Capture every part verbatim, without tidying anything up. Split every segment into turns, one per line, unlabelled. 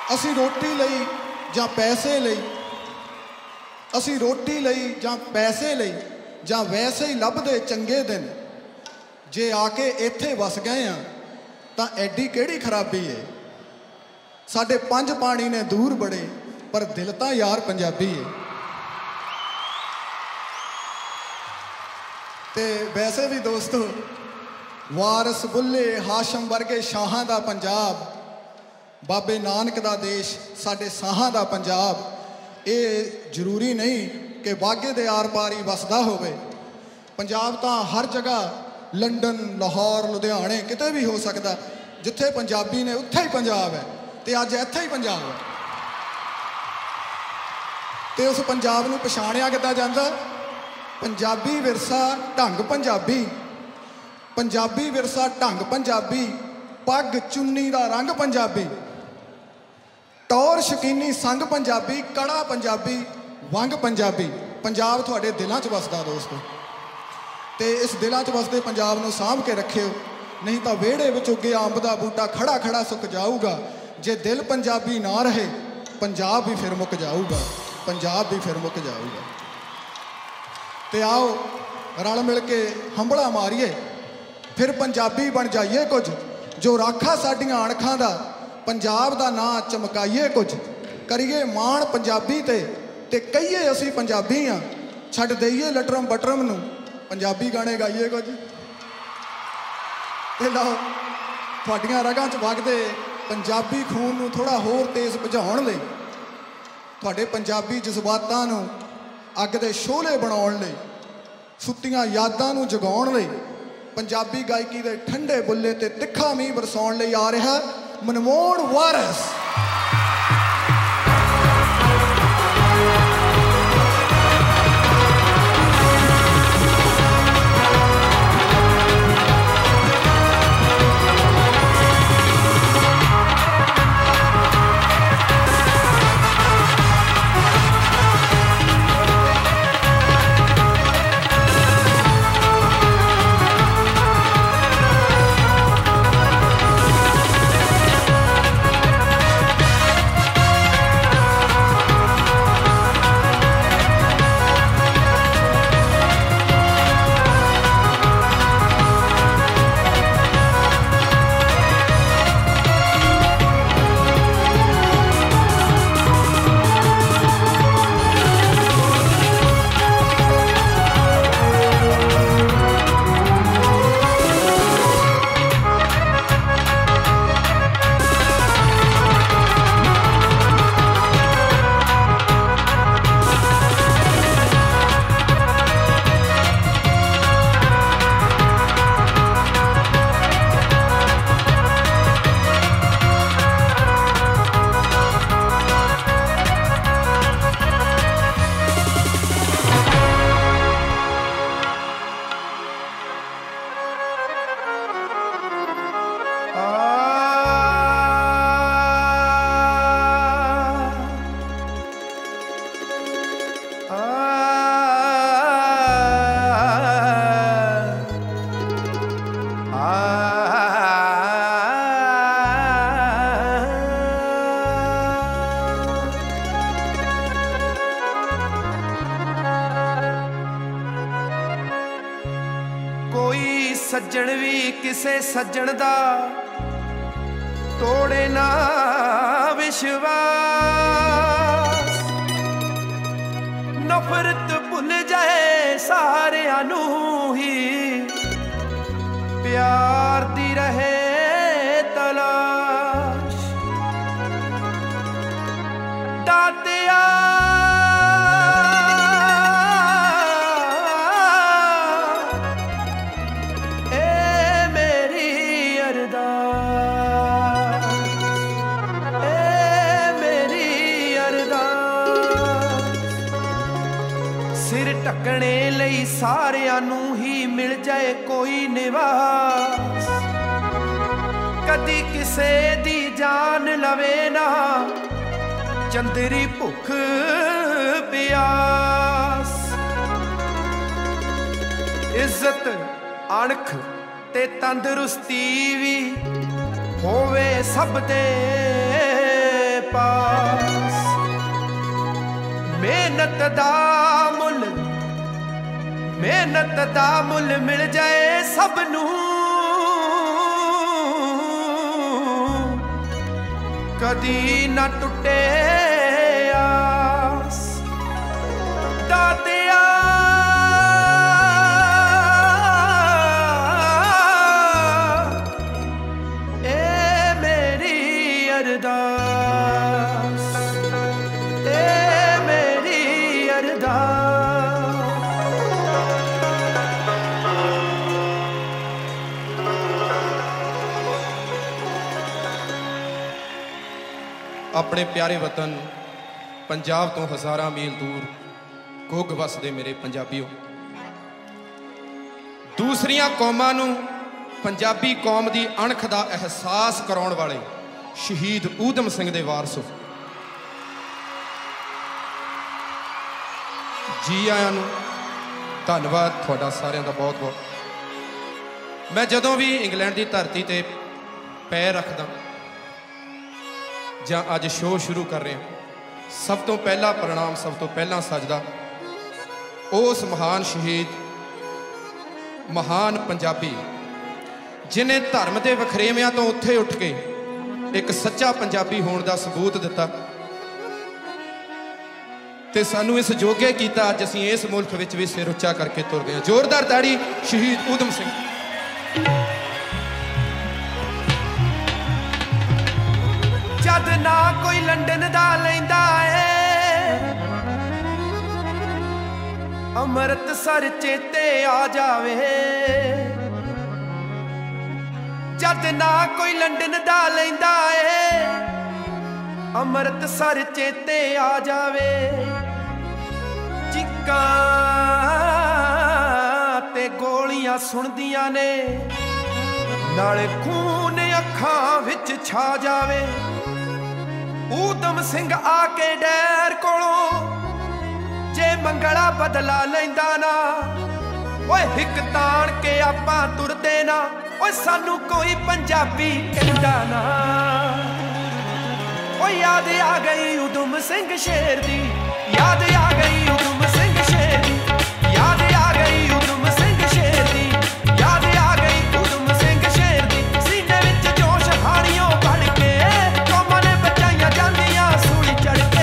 ਅਸੀਂ ਰੋਟੀ ਲਈ ਜਾਂ ਪੈਸੇ ਲਈ ਅਸੀਂ ਰੋਟੀ ਲਈ ਜਾਂ ਪੈਸੇ ਲਈ ਜਾਂ ਵੈਸੇ ਹੀ ਲੱਭਦੇ ਚੰਗੇ ਦਿਨ ਜੇ ਆ ਕੇ ਇੱਥੇ ਵਸ ਗਏ ਆ ਤਾਂ ਐਡੀ ਕਿਹੜੀ ਖਰਾਬੀ ਏ। ਸਾਡੇ ਪੰਜ ਪਾਣੀ ਨੇ ਦੂਰ ਬੜੇ ਪਰ ਦਿਲ ਤਾਂ ਯਾਰ ਪੰਜਾਬੀ ਏ। ਤੇ ਵੈਸੇ ਵੀ ਦੋਸਤੋ ਵਾਰਿਸ ਬੁੱਲੇ ਹਾਸ਼ਮ ਵਰਗੇ ਸ਼ਾਹਾਂ ਦਾ ਪੰਜਾਬ, ਬਾਬੇ ਨਾਨਕ ਦਾ ਦੇਸ਼, ਸਾਡੇ ਸਾਹਾਂ ਦਾ ਪੰਜਾਬ, ਇਹ ਜ਼ਰੂਰੀ ਨਹੀਂ ਕਿ ਵਾਘੇ ਦੇ ਆਰ ਪਾਰ ਹੀ ਵਸਦਾ ਹੋਵੇ। ਪੰਜਾਬ ਤਾਂ ਹਰ ਜਗ੍ਹਾ, ਲੰਡਨ, ਲਾਹੌਰ, ਲੁਧਿਆਣੇ, ਕਿਤੇ ਵੀ ਹੋ ਸਕਦਾ। ਜਿੱਥੇ ਪੰਜਾਬੀ ਨੇ ਉੱਥੇ ਹੀ ਪੰਜਾਬ ਹੈ ਤੇ ਅੱਜ ਇੱਥੇ ਹੀ ਪੰਜਾਬ ਹੈ। ਤੇ ਉਸ ਪੰਜਾਬ ਨੂੰ ਪਛਾਣਿਆ ਕਿੱਦਾਂ ਜਾਂਦਾ? ਪੰਜਾਬੀ ਵਿਰਸਾ ਢੰਗ ਪੰਜਾਬੀ, ਪੰਜਾਬੀ ਵਿਰਸਾ ਢੰਗ ਪੰਜਾਬੀ, ਪੱਗ ਚੁੰਨੀ ਦਾ ਰੰਗ ਪੰਜਾਬੀ, ਟੌਰ ਸ਼ਕੀਨੀ ਸੰਗ ਪੰਜਾਬੀ, ਕੜਾ ਪੰਜਾਬੀ, ਵੰਗ ਪੰਜਾਬੀ। ਪੰਜਾਬ ਤੁਹਾਡੇ ਦਿਲਾਂ 'ਚ ਵਸਦਾ ਦੋਸਤੋ, ਤੇ ਇਸ ਦਿਲਾਂ 'ਚ ਵਸਦੇ ਪੰਜਾਬ ਨੂੰ ਸਾਂਭ ਕੇ ਰੱਖਿਓ, ਨਹੀਂ ਤਾਂ ਵਿਹੜੇ ਵਿੱਚ ਉੱਗਿਆ ਅੰਬ ਦਾ ਬੂਟਾ ਖੜਾ ਖੜਾ ਸੁੱਕ ਜਾਊਗਾ। ਜੇ ਦਿਲ ਪੰਜਾਬੀ ਨਾ ਰਹੇ ਪੰਜਾਬ ਵੀ ਫਿਰ ਮੁੱਕ ਜਾਊਗਾ, ਪੰਜਾਬ ਵੀ ਫਿਰ ਮੁੱਕ ਜਾਊਗਾ। ਤੇ ਆਓ ਰਲ ਮਿਲ ਕੇ ਹੰਬਲਾ ਮਾਰੀਏ, ਫਿਰ ਪੰਜਾਬੀ ਬਣ ਜਾਈਏ ਕੁਝ, ਜੋ ਰਾਖਾ ਸਾਡੀਆਂ ਅਣਖਾਂ ਦਾ, ਪੰਜਾਬ ਦਾ ਨਾਂ ਚਮਕਾਈਏ ਕੁਝ, ਕਰੀਏ ਮਾਣ ਪੰਜਾਬੀ ਤੇ ਤੇ ਕਹੀਏ ਅਸੀਂ ਪੰਜਾਬੀ ਹਾਂ, ਛੱਡ ਦਈਏ ਲਟਰਮ ਬਟਰਮ ਨੂੰ, ਪੰਜਾਬੀ ਗਾਣੇ ਗਾਈਏ ਕੁਝ। ਤੇ ਲਓ ਤੁਹਾਡੀਆਂ ਰਗਾਂ 'ਚ ਵਗਦੇ ਪੰਜਾਬੀ ਖੂਨ ਨੂੰ ਥੋੜ੍ਹਾ ਹੋਰ ਤੇਜ਼ ਭਜਾਉਣ ਲਈ, ਤੁਹਾਡੇ ਪੰਜਾਬੀ ਜਜ਼ਬਾਤਾਂ ਨੂੰ ਅੱਗ ਦੇ ਸ਼ੋਲੇ ਬਣਾਉਣ ਲਈ, ਸੁੱਤੀਆਂ ਯਾਦਾਂ ਨੂੰ ਜਗਾਉਣ ਲਈ, ਪੰਜਾਬੀ ਗਾਇਕੀ ਦੇ ਠੰਡੇ ਬੁੱਲੇ ਤੇ ਤਿੱਖਾ ਮੀਂਹ ਬਰਸਾਉਣ ਲਈ ਆ ਰਿਹਾ ਮਨਮੋਹਨ ਵਾਰਿਸ।
सज्जन भी किसे सज्जन दा तोड़े ना विश्वास, नफरत भुल जाए सारियां नू ही, प्यार दी रहे तलाश। दातिया ढकने लई सारियां नू ही मिल जाए कोई निवास, कदी किसे दी जान लवे ना चंदरी भुख प्यास। इज्जत अणख ते तंदरुस्ती भी होवे सब दे पास मेहनत दा मुल मेहनत दा मुल मिल जाए सबनू कदी ना टुटे आस दातिया अरदास ए मेरी अरदास।
अपने प्यारे वतन पंजाब तो हज़ारां मील दूर घुग वसदे मेरे पंजाबियों, दूसरियां कौमां नूं पंजाबी कौम दी अणख दा एहसास कराउण वाले शहीद ऊधम सिंह दे वारसो जी आयां नूं धन्नवाद तुहाडा सारिआं दा बहुत बहुत। मैं जदों भी इंग्लैंड की धरती ते पैर रखदा जां अज शो शुरू कर रहे हैं, सब तो पहला प्रणाम सब तो पहला सजदा उस महान शहीद महान पंजाबी जिन्हें धर्म के वखरेविਆਂ तो उत्थे उठ के एक सच्चा पंजाबी होने का सबूत दिता ते सानू इस जोगे किया। अज असीं इस मुल्क विच भी सिर उच्चा करके तुर गए। जोरदार ताड़ी शहीद ऊधम सिंह।
जद ना कोई लंडन दा लैंदा है अमृतसर चेते आ जावे, जद ना कोई लंडन दा लैंदा है अमृतसर चेते आ जावे। चिक्कां ते गोलियां सुनदियां ने नाले खून अखां विच छा जावे। ऊधम सिंह आके डैर कोलों जे मंगला बदला लैंदा ना, ओए हिक ताण के आपां तुरदे ना, ओए सानू कोई पंजाबी कहंदा ना। ओ याद आ गई ऊधम सिंह शेर दी, याद आ गई ऊधम सिंह शेर दी, याद आ गई ऊधम सिंह शेर दी, याद आ गई ऊधम सिंह शेर दी। सीने विच जोश हाणियों बढ़ के कौमां ने बचाइयां जांदियां सूली चढ़ के।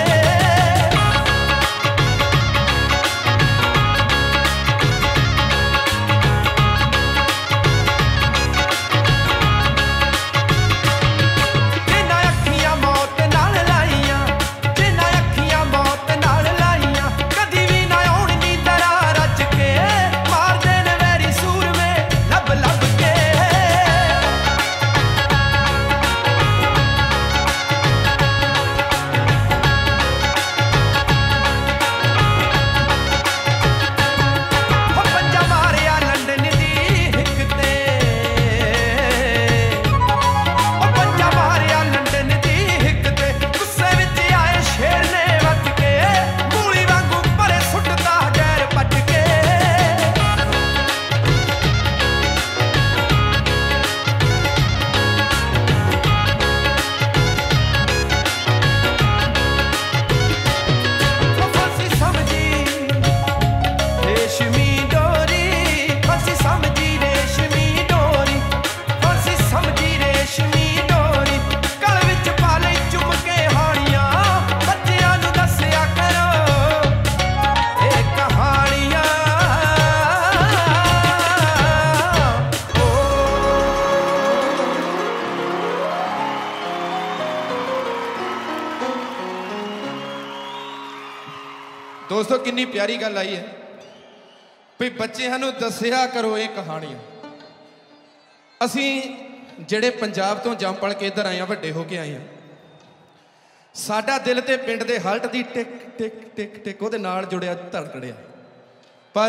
दोस्तों कितनी प्यारी गल आई है भी बच्चों नूं दसिया करो ये कहानियां। असी जेड़े पंजाब तो जम पल के इधर आए हैं, वड्डे होके आए हैं, साडा दिल ते पिंड दे हल्ट दी टिक टिक टिक टिक उहदे नाल जुड़िया धड़कड़िया। पर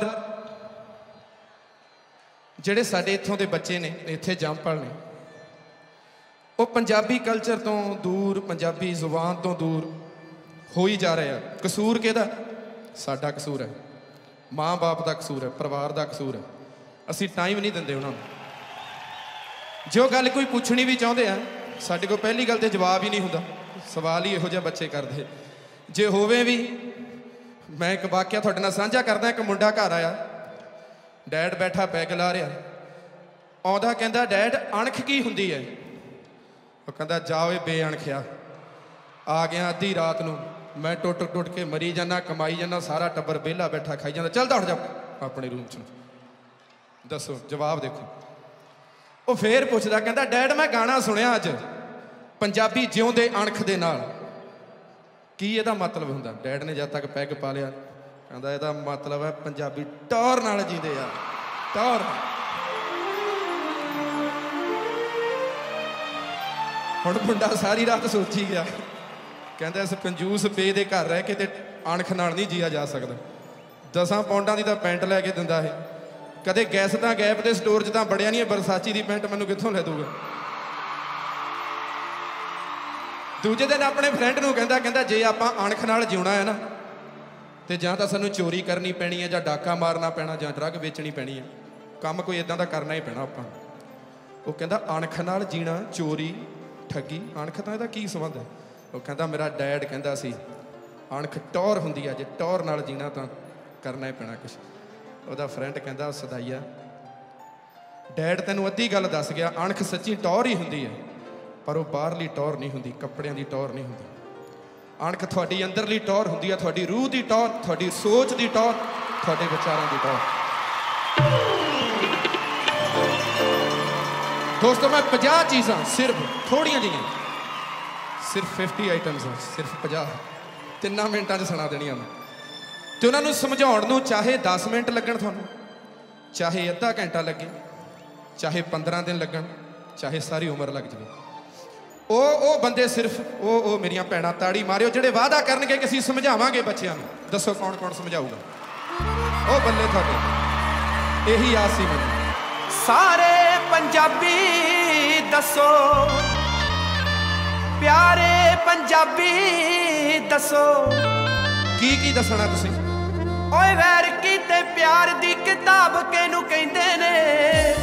जेड़े साडे इत्थों दे बच्चे ने इत्थे जम पल ने वो पंजाबी कल्चर तो दूर, पंजाबी जुबान तो दूर हो ही जा रहे हैं। कसूर किहदा? साडा कसूर है, माँ बाप का कसूर है, परिवार का कसूर है। असी टाइम नहीं देंदे उन्होंने। जो गल कोई पूछनी भी चाहते हैं ਸਾਡੇ ਕੋਲ ਪਹਿਲੀ ਗੱਲ ਤੇ ਜਵਾਬ ਹੀ ਨਹੀਂ ਹੁੰਦਾ, ਸਵਾਲ ਹੀ ਇਹੋ ਜਿਹਾ ਬੱਚੇ ਕਰਦੇ। ਜੇ ਹੋਵੇ ਵੀ, ਮੈਂ ਇੱਕ ਵਾਕਿਆ ਤੁਹਾਡੇ ਨਾਲ ਸਾਂਝਾ ਕਰਦਾ। ਇੱਕ ਮੁੰਡਾ ਘਰ ਆਇਆ, ਡੈਡ ਬੈਠਾ ਪੈਗ ਲਾ ਰਿਹਾ, ਆਉਂਦਾ ਕਹਿੰਦਾ ਡੈਡ ਅਣਖ ਕੀ ਹੁੰਦੀ ਹੈ? ਉਹ ਕਹਿੰਦਾ ਜਾ ਓਏ ਬੇਅਣਖਿਆ। ਆ ਗਿਆ ਅੱਧੀ ਰਾਤ ਨੂੰ, ਮੈਂ ਟੁੱਟ ਟੁੱਟ ਕੇ ਮਰੀ ਜਾਂਦਾ, ਕਮਾਈ ਜਾਂਦਾ, ਸਾਰਾ ਟੱਬਰ ਵਿਹਲਾ ਬੈਠਾ ਖਾਈ ਜਾਂਦਾ। ਚੱਲ ਦੌੜ ਜਾ ਆਪਣੇ ਰੂਮ 'ਚ। ਦੱਸੋ ਜਵਾਬ ਦੇਖੋ। ਉਹ ਫੇਰ ਪੁੱਛਦਾ, ਕਹਿੰਦਾ ਡੈਡ ਮੈਂ ਗਾਣਾ ਸੁਣਿਆ ਅੱਜ, ਪੰਜਾਬੀ ਜਿਉਂਦੇ ਅਣਖ ਦੇ ਨਾਲ, ਕੀ ਇਹਦਾ ਮਤਲਬ ਹੁੰਦਾ? ਡੈਡ ਨੇ ਜਦ ਤੱਕ ਪੈਗ ਪਾ ਲਿਆ, ਕਹਿੰਦਾ ਇਹਦਾ ਮਤਲਬ ਹੈ ਪੰਜਾਬੀ ਟੌਰ ਨਾਲ ਜੀਂਦੇ ਆ, ਟੌਰ। ਹੁਣ ਮੁੰਡਾ ਸਾਰੀ ਰਾਤ ਸੋਚੀ ਗਿਆ, ਕਹਿੰਦਾ ਇਸ ਕੰਜੂਸ ਪੇ ਦੇ ਘਰ ਰਹਿ ਕੇ ਤੇ ਅਣਖ ਨਾਲ ਨਹੀਂ ਜੀਆ ਜਾ ਸਕਦਾ। ਦਸਾਂ ਪੌਂਡਾਂ ਦੀ ਤਾਂ ਪੈਂਟ ਲੈ ਕੇ ਦਿੰਦਾ ਇਹ, ਕਦੇ ਗੈਸ ਤਾਂ ਗੈਪ ਦੇ ਸਟੋਰ 'ਚ ਤਾਂ ਬੜਿਆ ਨਹੀਂ, ਬਰਸਾਚੀ ਦੀ ਪੈਂਟ ਮੈਨੂੰ ਕਿੱਥੋਂ ਲੈ ਦੂਗਾ? ਦੂਜੇ ਦਿਨ ਆਪਣੇ ਫਰੈਂਡ ਨੂੰ ਕਹਿੰਦਾ ਕਹਿੰਦਾ ਜੇ ਆਪਾਂ ਅਣਖ ਨਾਲ ਜਿਉਣਾ ਹੈ ਨਾ, ਤੇ ਜਾਂ ਤਾਂ ਸਾਨੂੰ ਚੋਰੀ ਕਰਨੀ ਪੈਣੀ ਹੈ, ਜਾਂ ਡਾਕਾ ਮਾਰਨਾ ਪੈਣਾ, ਜਾਂ ਡਰੱਗ ਵੇਚਣੀ ਪੈਣੀ ਹੈ। ਕੰਮ ਕੋਈ ਇੱਦਾਂ ਦਾ ਕਰਨਾ ਹੀ ਪੈਣਾ ਆਪਾਂ। ਉਹ ਕਹਿੰਦਾ ਅਣਖ ਨਾਲ ਜੀਣਾ, ਚੋਰੀ, ਠੱਗੀ, ਅਣਖ ਤਾਂ ਇਹਦਾ ਕੀ ਸੰਬੰਧ ਹੈ? ਉਹ ਕਹਿੰਦਾ ਮੇਰਾ ਡੈਡ ਕਹਿੰਦਾ ਸੀ ਅਣਖ ਟੌਰ ਹੁੰਦੀ ਆ, ਜੇ ਟੌਰ ਨਾਲ ਜੀਣਾ ਤਾਂ ਕਰਨਾ ਹੀ ਪੈਣਾ ਕੁਛ। ਉਹਦਾ ਫਰੈਂਡ ਕਹਿੰਦਾ ਸਦਾਈਆ, ਡੈਡ ਤੈਨੂੰ ਅੱਧੀ ਗੱਲ ਦੱਸ ਗਿਆ, ਅਣਖ ਸੱਚੀ ਟੌਰ ਹੀ ਹੁੰਦੀ ਹੈ, ਪਰ ਉਹ ਬਾਹਰਲੀ ਟੌਰ ਨਹੀਂ ਹੁੰਦੀ, ਕੱਪੜਿਆਂ ਦੀ ਟੌਰ ਨਹੀਂ ਹੁੰਦੀ। ਅਣਖ ਤੁਹਾਡੀ ਅੰਦਰਲੀ ਟੌਰ ਹੁੰਦੀ ਹੈ, ਤੁਹਾਡੀ ਰੂਹ ਦੀ ਟੌਰ, ਤੁਹਾਡੀ ਸੋਚ ਦੀ ਟੌਰ, ਤੁਹਾਡੇ ਵਿਚਾਰਾਂ ਦੀ ਟੌਰ। ਦੋਸਤੋ ਮੈਂ ਪੰਜਾਹ ਚੀਜ਼ਾਂ, ਸਿਰਫ ਥੋੜੀਆਂ ਜਿਹੀਆਂ, ਸਿਰਫ ਫਿਫਟੀ ਆਈਟਮਸ ਆ, ਸਿਰਫ ਪੰਜਾਹ, ਤਿੰਨਾਂ ਮਿੰਟਾਂ 'ਚ ਸੁਣਾ ਦੇਣੀਆਂ ਮੈਂ। ਤੇ ਉਹਨਾਂ ਨੂੰ ਸਮਝਾਉਣ ਨੂੰ ਚਾਹੇ ਦਸ ਮਿੰਟ ਲੱਗਣ ਤੁਹਾਨੂੰ, ਚਾਹੇ ਅੱਧਾ ਘੰਟਾ ਲੱਗੇ, ਚਾਹੇ ਪੰਦਰਾਂ ਦਿਨ ਲੱਗਣ, ਚਾਹੇ ਸਾਰੀ ਉਮਰ ਲੱਗ ਜਾਵੇ। ਉਹ ਉਹ ਬੰਦੇ ਸਿਰਫ ਉਹ ਉਹ ਮੇਰੀਆਂ ਭੈਣਾਂ ਤਾੜੀ ਮਾਰਿਓ ਜਿਹੜੇ ਵਾਅਦਾ ਕਰਨਗੇ ਕਿ ਅਸੀਂ ਸਮਝਾਵਾਂਗੇ ਬੱਚਿਆਂ ਨੂੰ। ਦੱਸੋ ਕੌਣ ਕੌਣ ਸਮਝਾਊਗਾ? ਉਹ ਬੱਲੇ ਤੁਹਾਡੇ, ਇਹੀ ਆਸ ਸੀ ਮੈਨੂੰ।
ਸਾਰੇ ਪੰਜਾਬੀ ਦੱਸੋ, ਪਿਆਰੇ ਪੰਜਾਬੀ ਦੱਸੋ,
ਕੀ ਕੀ ਦੱਸਣਾ ਤੁਸੀਂ?
ਓਏ ਵੈਰ ਕੀਤੇ ਪਿਆਰ ਦੀ ਕਿਤਾਬ ਕਿਹਨੂੰ ਕਹਿੰਦੇ ਨੇ?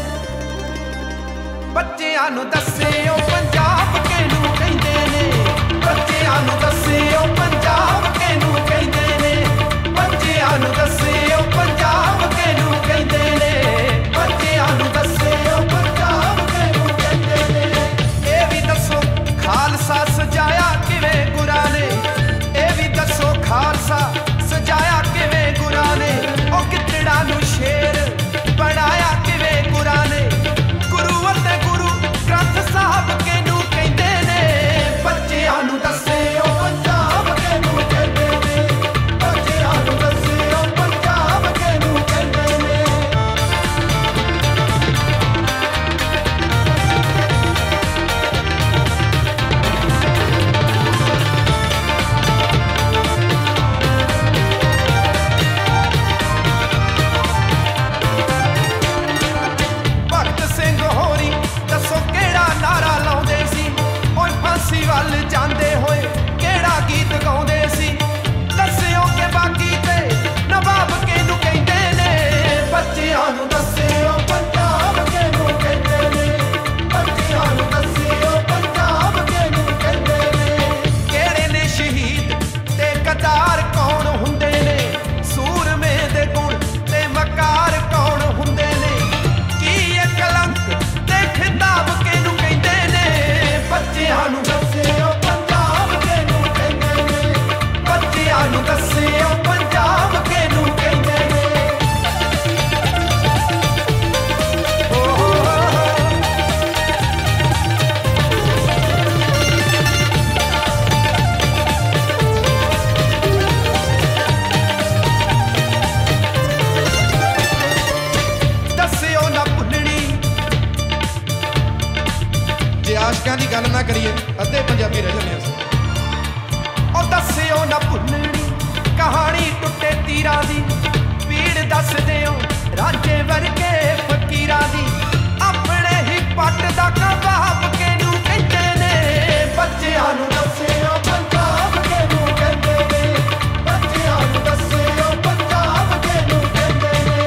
ਬੱਚਿਆਂ ਨੂੰ ਦੱਸਿਓ ਪੰਜਾਬ ਕਿਹਨੂੰ ਕਹਿੰਦੇ ਨੇ? ਬੱਚਿਆਂ ਨੂੰ ਦੱਸਿਓ ਪੰਜਾਬ ਕਿਹਨੂੰ ਕਹਿੰਦੇ ਨੇ? ਬੱਚਿਆਂ ਨੂੰ ਦੱਸਿਓ ਪੰਜਾਬ ਕਿਹਨੂੰ ਕਹਿੰਦੇ ਨੇ? ਬੱਚਿਆਂ ਨੂੰ ਦੱਸਿਓ ਪੰਜਾਬ ਕਿਹਨੂੰ ਕਹਿੰਦੇ ਨੇ? ਇਹ ਵੀ ਦੱਸੋ ਖਾਲਸਾ ਸਜਾਇਆ ਕਿਵੇਂ ਗੁਰਾਂ ਨੇ? ਇਹ ਵੀ ਦੱਸੋ ਖਾਲਸਾ ਸਜਾਇਆ ਕਿਵੇਂ ਗੁਰਾਂ ਨੇ? ਉਹ ਕਿੱਤੜਾ ਨੂੰ ਸ਼ੇਰ ਬਣਾਇਆ ਕਿਵੇਂ ਗੁਰਾਂ ਨੇ? ਗੁਰੂ ਅਤੇ ਗੁਰੂ ਗ੍ਰੰਥ ਸਾਹਿਬ ਕਿਹਨੂੰ ਕਹਿੰਦੇ ਨੇ? ਬੱਚਿਆਂ ਨੂੰ ਦੱਸਿਓ ਪੰਜਾਬ ਕਿਹਨੂੰ ਕਹਿੰਦੇ ਨੇ? ਬੱਚਿਆਂ ਨੂੰ ਦੱਸਿਓ ਪੰਜਾਬ ਕਿਹਨੂੰ ਕਹਿੰਦੇ ਨੇ? ਭਗਤ ਸਿੰਘ ਹੋਰੀ ਦੱਸੋ ਕਿਹੜਾ ਨਾਰਾ ਲਾਉਂਦੇ ਸੀ? ਓਏ ਫਾਂਸੀ ਵੱਲ ਜਾਂਦੇ ਹੋਏ ਕਿਹੜਾ ਗੀਤ ਗਾਉਂਦੇ ਸੀ? ਦੱਸਿਓ ਕਿ ਬਾਕੀ ਤੇ ਨਵਾਬ ਕਿਹਨੂੰ ਕਹਿੰਦੇ ਨੇ? ਬੱਚਿਆਂ ਨੂੰ ਦੱਸਿਓ ਪੰਜਾਬ ਕਿਹਨੂੰ ਕਹਿੰਦੇ ਨੇ? ਬੱਚਿਆਂ ਨੂੰ ਦੱਸਿਓ ਪੰਜਾਬ ਕਿਹਨੂੰ ਕਹਿੰਦੇ ਨੇ? ਕਿਹੜੇ ਨੇ ਸ਼ਹੀਦ ਤੇ ਗਦਾਰ ਕੌਣ ਹੁੰਦੇ ਨੇ? ਸੂਰਮੇ ਦੇ ਗੁਣ ਤੇ ਮਕਾਰ ਕੌਣ ਹੁੰਦੇ ਨੇ? ਕੀ ਇਹ ਕਲੰਕ ਤੇ ਖਿਤਾਬ ਕਿਹਨੂੰ ਕਹਿੰਦੇ ਨੇ? ਬੱਚਿਆਂ ਨੂੰ ਦੱਸਿਓ ਪੰਜਾਬ ਕਿਹਨੂੰ ਕਹਿੰਦੇ ਨੇ? ਬੱਚਿਆਂ ਨੂੰ ਦੱਸਿਓ ਪੰਜਾਬ ਕਿਹਨੂੰ ਕਹਿੰਦੇ ਨੇ? ਓ ਹੋ ਹੋ ਦੱਸਿਓ ਨਾ ਭੁੱਲਣੀ।
ਜੇ ਆਸ਼ਕਾਂ ਦੀ ਗੱਲ ਨਾ ਕਰੀਏ ਅੱਧੇ ਪੰਜਾਬੀ ਰਹਿ ਜਾਂਦੇ ਅਸੀਂ।
ਉਹ ਦੱਸਿਓ ਨਾ ਭੁੱਲਣੀ ਕਹਾਣੀ ਟੁੱਟੇ ਤੀਰਾਂ ਦੀ, ਪੀੜ ਦੱਸ ਦਿਓ ਰਾਜੇ ਵਰਗੇ ਫਕੀਰਾਂ ਦੀ। ਆਪਣੇ ਹੀ ਪੱਟ ਦਾ ਕਬਾਬ ਕਿਹਨੂੰ ਕਹਿੰਦੇ ਨੇ? ਬੱਚਿਆਂ ਨੂੰ ਦੱਸਿਓ ਪੰਜਾਬ ਕਿਹਨੂੰ ਕਹਿੰਦੇ ਨੇ? ਬੱਚਿਆਂ ਨੂੰ ਦੱਸਿਓ ਪੰਜਾਬ ਕਿਹਨੂੰ ਕਹਿੰਦੇ ਨੇ?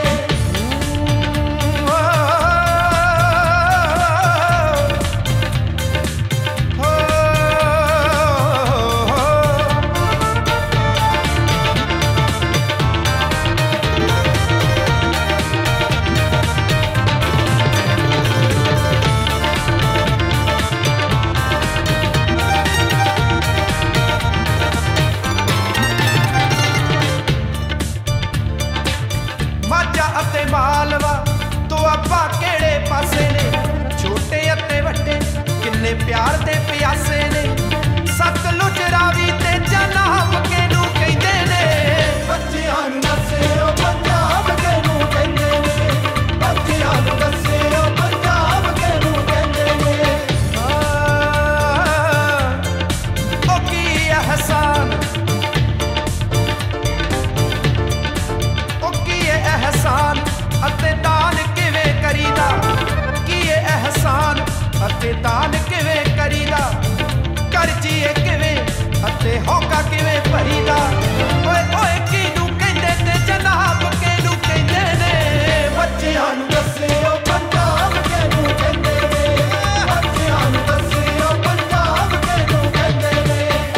मेरे प्यार दे प्यासे ने सतलुज रावी ते जनाब केनू कहंदे ने बच्चियां नूं दस्सिओ पंजाब केनू कहंदे ने बच्चियां नूं दस्सिओ पंजाब केनू कहंदे ने ओ की एहसान ओ की एहसान अते दान किवें करीदा की एहसान अते दान किवें करीदा करजीए किवें अते होका किवें भरीदा ओए ओए किनू कहंदे ते जनाब किनू कहंदे ने बच्चियां नूं दस्सिओ पंजाब किनू कहंदे ने बच्चियां नूं दस्सिओ पंजाब किनू कहंदे ने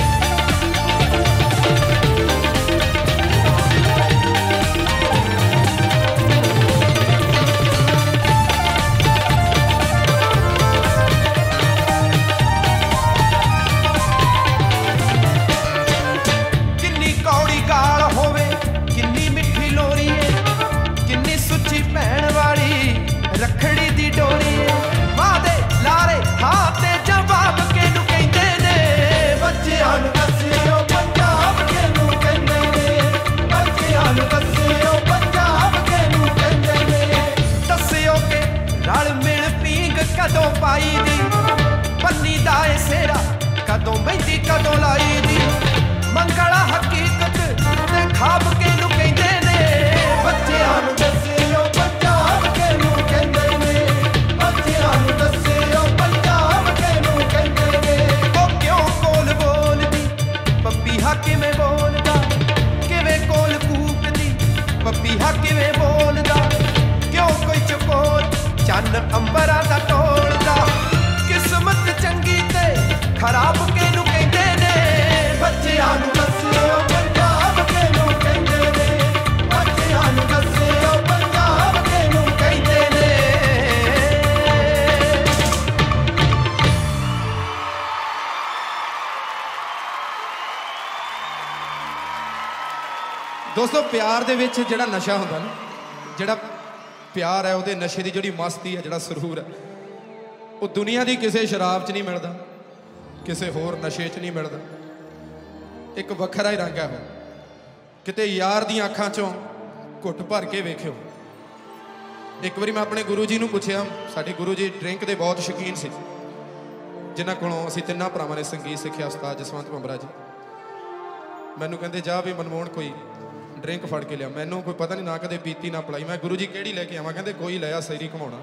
रखड़ी दी डोरी वादे लारे हाँ ते जवाब केनू कहंदे ने बच्चियां नूं दस्सिओ पंजाब केनू कहंदे ने बच्चियां नूं दस्सिओ पंजाब केनू कहंदे ने दस्सिओ के रल मिल पींग कदों पाई दी पन्नी दा ए सेरा कदों मेहंदी कदों लाई दी मंगला हकीकत ते खाब केनू कहंदे ने बच्चियां नूं दस्सिओ पंजाब केनू कहंदे ने बच्चियां नूं दस्सिओ पंजाब केनू कहंदे ने ओ क्यों कोल बोलदी पपीहा किवें बोलदा किवें कोल कूकदी पपीहा किवें बोलदा क्यों कोई चकोर चन्न अंबरां दा तोड़दा किस्मत चंगी ते खराब केनू कहंदे ने बच्चियां नूं दस्सिओ पंजाब केनू कहंदे ने बच्चियां नूं दस्सिओ पंजाब केनू कहंदे ने
दोस्तों प्यार दे विच जिहड़ा नशा हुंदा ना जिहड़ा प्यार है उहदे नशे दी जिहड़ी मस्ती है जिहड़ा सुरूर है वो दुनिया दी किसी शराब च नहीं मिलता किसी होर नशे च नहीं मिलता एक वखरा ही रंग है वो किते यार दी अखां चों घुट भर के वेखिओ एक बारी मैं अपने गुरु जी नूं पुछिआ साडे गुरु जी ड्रिंक दे बहुत शौकीन सी जिन्हां कोलों असीं तिन्नां भरावां ने संगीत सिੱਖਿਆ उस्ताद जसवंत भंबरा जी मैनूं कहंदे जा भी मनमोहन कोई ड्रिंक फड़ के लिया मैनूं कोई पता नहीं ना कदे पीती ना पलाई मैं गुरु जी किहड़ी लैके आवां कहंदे कोई लिया सैरी घुमाउणा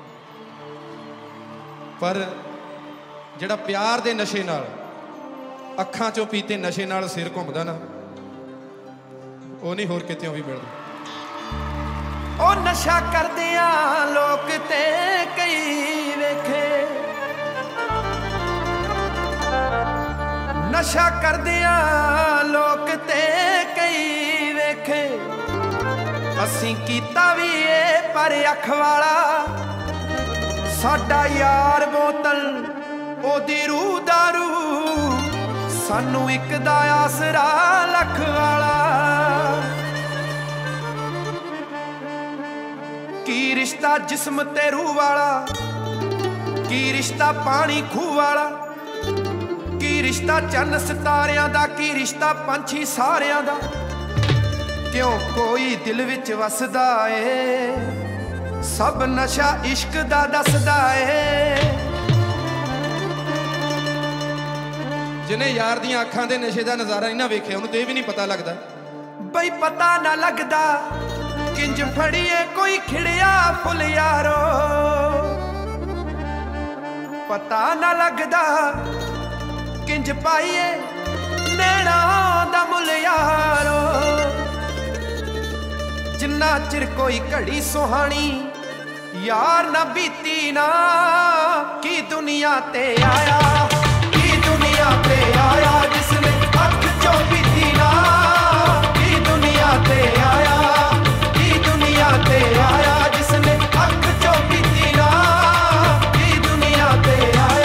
पर जिहड़ा प्यार दे नशे नाल अखां चों पीते नशे नाल सिर घुमदा ना ਉਹ नहीं होर कितों भी मिलदा
ओ नशा करदियां लोक ते कई वेखे नशा करदियां लोक ते कई वेखे असीं कीता भी ए पर अख वाला साडा यार बोतल ओदी रूह दारू सानू एक दा आसरा लख वाला की रिश्ता जिस्म ते रूह वाला की रिश्ता पानी खूह वाला की रिश्ता चन्न सितारियां दा की रिश्ता पंछी सारियां दा क्यों कोई दिल विच वसदा ए सब नशा इश्क दा दसदा ए
जिन्हें यार दी अखां दे नशे दा नज़ारा नहीं ना वेखिया उन्हें तो ये भी नहीं पता लगता
बई पता ना लगदा किंज फड़िए कोई खिड़िया फुल यारो पता ना लगदा किंज पाइए नैना दा मुल यारो जिन्ना चिर कोई घड़ी सुहानी यार ना बीती ना की दुनिया ते आया की दुनिया ते आया जिसने अख चो बीती ना की दुनिया ते आया की दुनिया ते आया जिसने अख चो बीती ना की दुनिया ते आया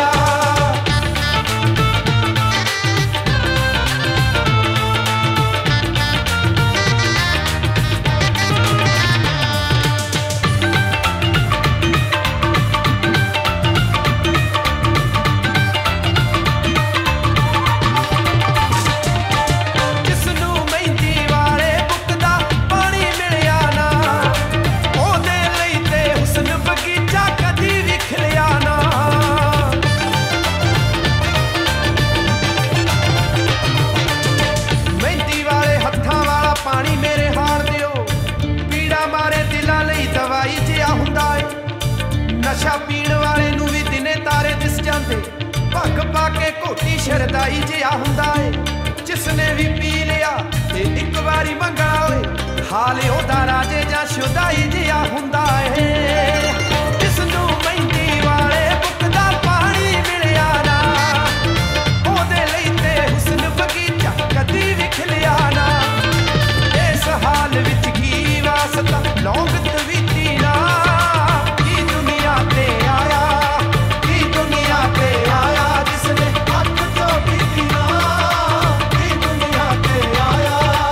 ਜਾਂਦੇ ਭੰਗ ਪਾ ਕੇ ਘੋਟੀ ਸ਼ਰਦਾਈ ਜਿਹਾ ਹੁੰਦਾ ਏ ਜਿਸਨੇ ਵੀ ਪੀ ਲਿਆ ਤੇ ਇੱਕ ਵਾਰੀ ਮੰਗਣਾ ਓਏ ਹਾਲ ਉਹਦਾ ਰਾਜੇ ਜਾਂ ਸ਼ੁਦਾਈ ਜਿਹਾ ਹੁੰਦਾ ਏ ਜਿਸ ਨੂੰ ਮਹਿੰਦੀ ਵਾਲੇ ਬੁੱਕ ਦਾ ਪਾਣੀ ਮਿਲਿਆ ਨਾ ਉਹਦੇ ਲਈ ਤੇ ਹੁਸਨ ਬਗੀਚਾ ਕਦੀ ਵੀ ਖਿਲਿਆ ਨਾ ਇਸ ਹਾਲ ਵਿੱਚ ਕੀ ਵਾਸਤਾ ਲੌਂਗ ਤਵੀਤੀ ਨਾ ਕੀ ਦੁਨੀਆ ਤੇ ਆਇਆ ਕੀ ਦੁਨੀਆ ਤੇ ਆਇਆ ਜਿਸਨੇ ਅੱਖ ਤੋਂ ਪੀਤੀ ਨਾ ਕੀ ਦੁਨੀਆ ਤੇ ਆਇਆ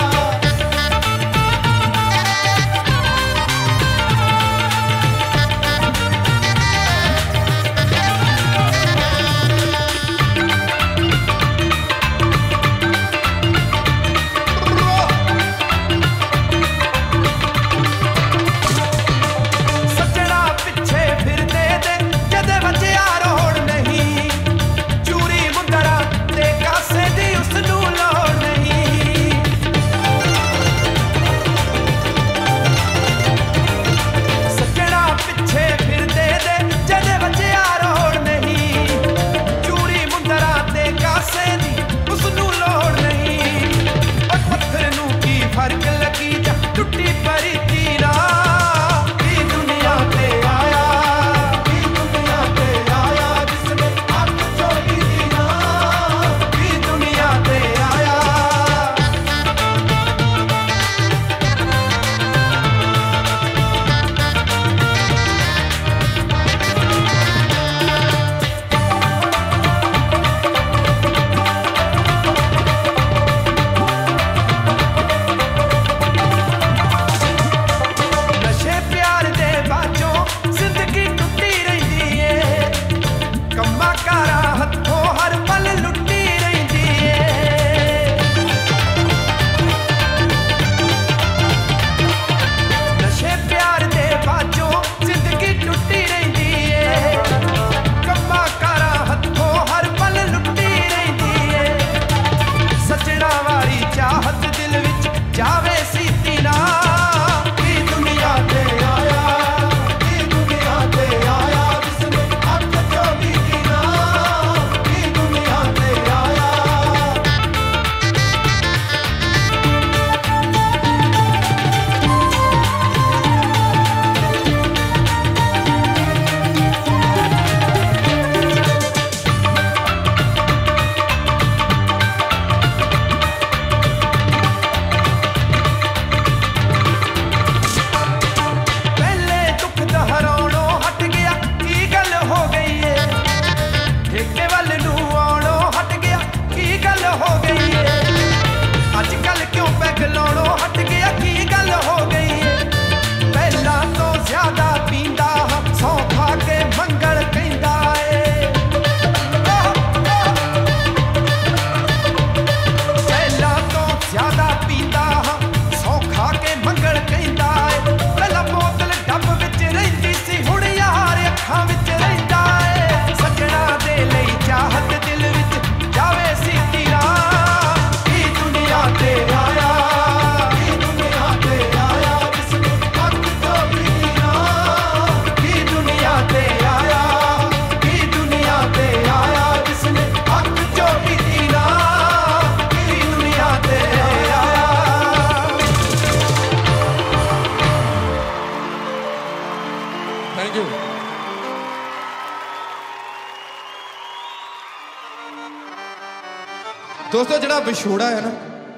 ਦੋਸਤੋ ਜਿਹੜਾ ਵਿਛੋੜਾ ਹੈ ਨਾ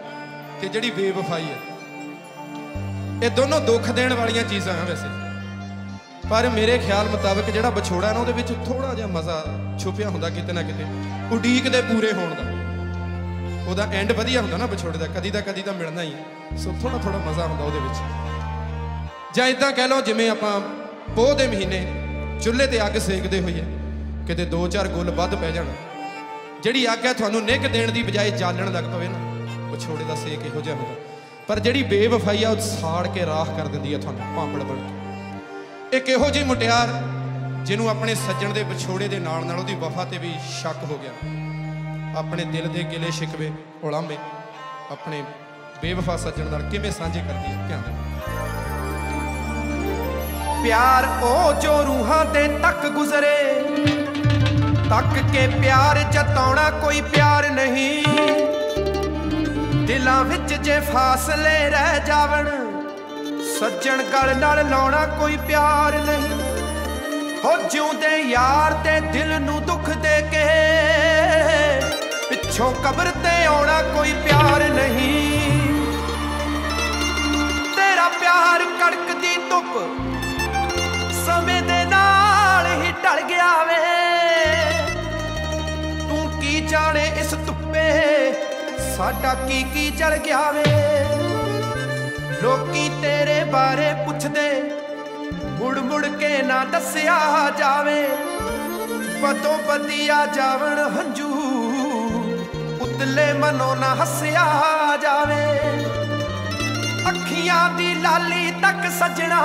ਤੇ ਜਿਹੜੀ ਬੇਵਫਾਈ ਹੈ ਇਹ ਦੋਨੋਂ ਦੁੱਖ ਦੇਣ ਵਾਲੀਆਂ ਚੀਜ਼ਾਂ ਆ ਵੈਸੇ ਪਰ ਮੇਰੇ ਖਿਆਲ ਮੁਤਾਬਕ ਜਿਹੜਾ ਵਿਛੋੜਾ ਨਾ ਉਹਦੇ ਵਿੱਚ ਥੋੜਾ ਜਿਹਾ ਮਜ਼ਾ ਛੁਪਿਆ ਹੁੰਦਾ ਕਿਤੇ ਨਾ ਕਿਤੇ ਉਡੀਕ ਦੇ ਪੂਰੇ ਹੋਣ ਦਾ ਉਹਦਾ ਐਂਡ ਵਧੀਆ ਹੁੰਦਾ ਨਾ ਵਿਛੋੜੇ ਦਾ ਕਦੀ ਦਾ ਕਦੀ ਤਾਂ ਮਿਲਣਾ ਹੀ ਹੈ ਸੋ ਥੋੜਾ ਥੋੜਾ ਮਜ਼ਾ ਹੁੰਦਾ ਉਹਦੇ ਵਿੱਚ ਜਾਂ ਇਦਾਂ ਕਹਿ ਲਓ ਜਿਵੇਂ ਆਪਾਂ ਪੋਹ ਦੇ ਮਹੀਨੇ ਚੁੱਲ੍ਹੇ ਤੇ ਅੱਗ ਸੇਕਦੇ ਹੋਈਏ ਕਿਤੇ ਦੋ ਚਾਰ ਗੁੱਲ ਵੱਧ ਪੈ ਜਾਣ ਜਿਹੜੀ ਅੱਗ ਹੈ ਤੁਹਾਨੂੰ ਨਿੱਘ ਦੇਣ ਦੀ ਬਜਾਏ ਜਾਲਣ ਲੱਗ ਪਵੇ ਨਾ ਵਿਛੋੜੇ ਦਾ ਸੇਕ ਇਹੋ ਜਿਹਾ ਹੁੰਦਾ ਪਰ ਜਿਹੜੀ ਬੇਵਫਾਈ ਆ ਉਹ ਸਾੜ ਕੇ ਰਾਖ ਕਰ ਦਿੰਦੀ ਹੈ ਤੁਹਾਨੂੰ ਭਾਂਬੜ ਬਣ ਕੇ ਇੱਕ ਇਹੋ ਜਿਹੀ ਮੁਟਿਆਰ ਜਿਹਨੂੰ ਆਪਣੇ ਸੱਜਣ ਦੇ ਵਿਛੋੜੇ ਦੇ ਨਾਲ ਨਾਲ ਉਹਦੀ ਵਫਾ ਤੇ ਵੀ ਸ਼ੱਕ ਹੋ ਗਿਆ ਆਪਣੇ ਦਿਲ ਦੇ ਗਿਲੇ ਸ਼ਿਕਵੇ ਉਲਾਂਭੇ ਆਪਣੇ ਬੇਵਫਾ ਸੱਜਣ ਨਾਲ ਕਿਵੇਂ ਸਾਂਝੇ ਕਰਦੀ ਹੈ ਧਿਆਨ ਦੇ
प्यार ओ जो रूहां दे तक गुजरे तक के प्यार जताउणा कोई प्यार नहीं, दिलां विच जे फासले रह जावण सज्जण गल नाल लाउणा कोई प्यार नहीं। हो जिउंदे यार ते दिल नूं दुख दे के पिछों कब्र ते आउणा कोई प्यार नहीं। तेरा प्यार कड़कदी धुप समय दे नाल ही ढल गया वे, तू की जाने इस धुप्पे साडा की की जल गया वे। लोकी तेरे बारे पुछदे मुड़ मुड़ के ना दस्या जावे, बदो बदिया जावण हंजू उतले मनो ना हस्या जावे। अखियां दी लाली तक सजना,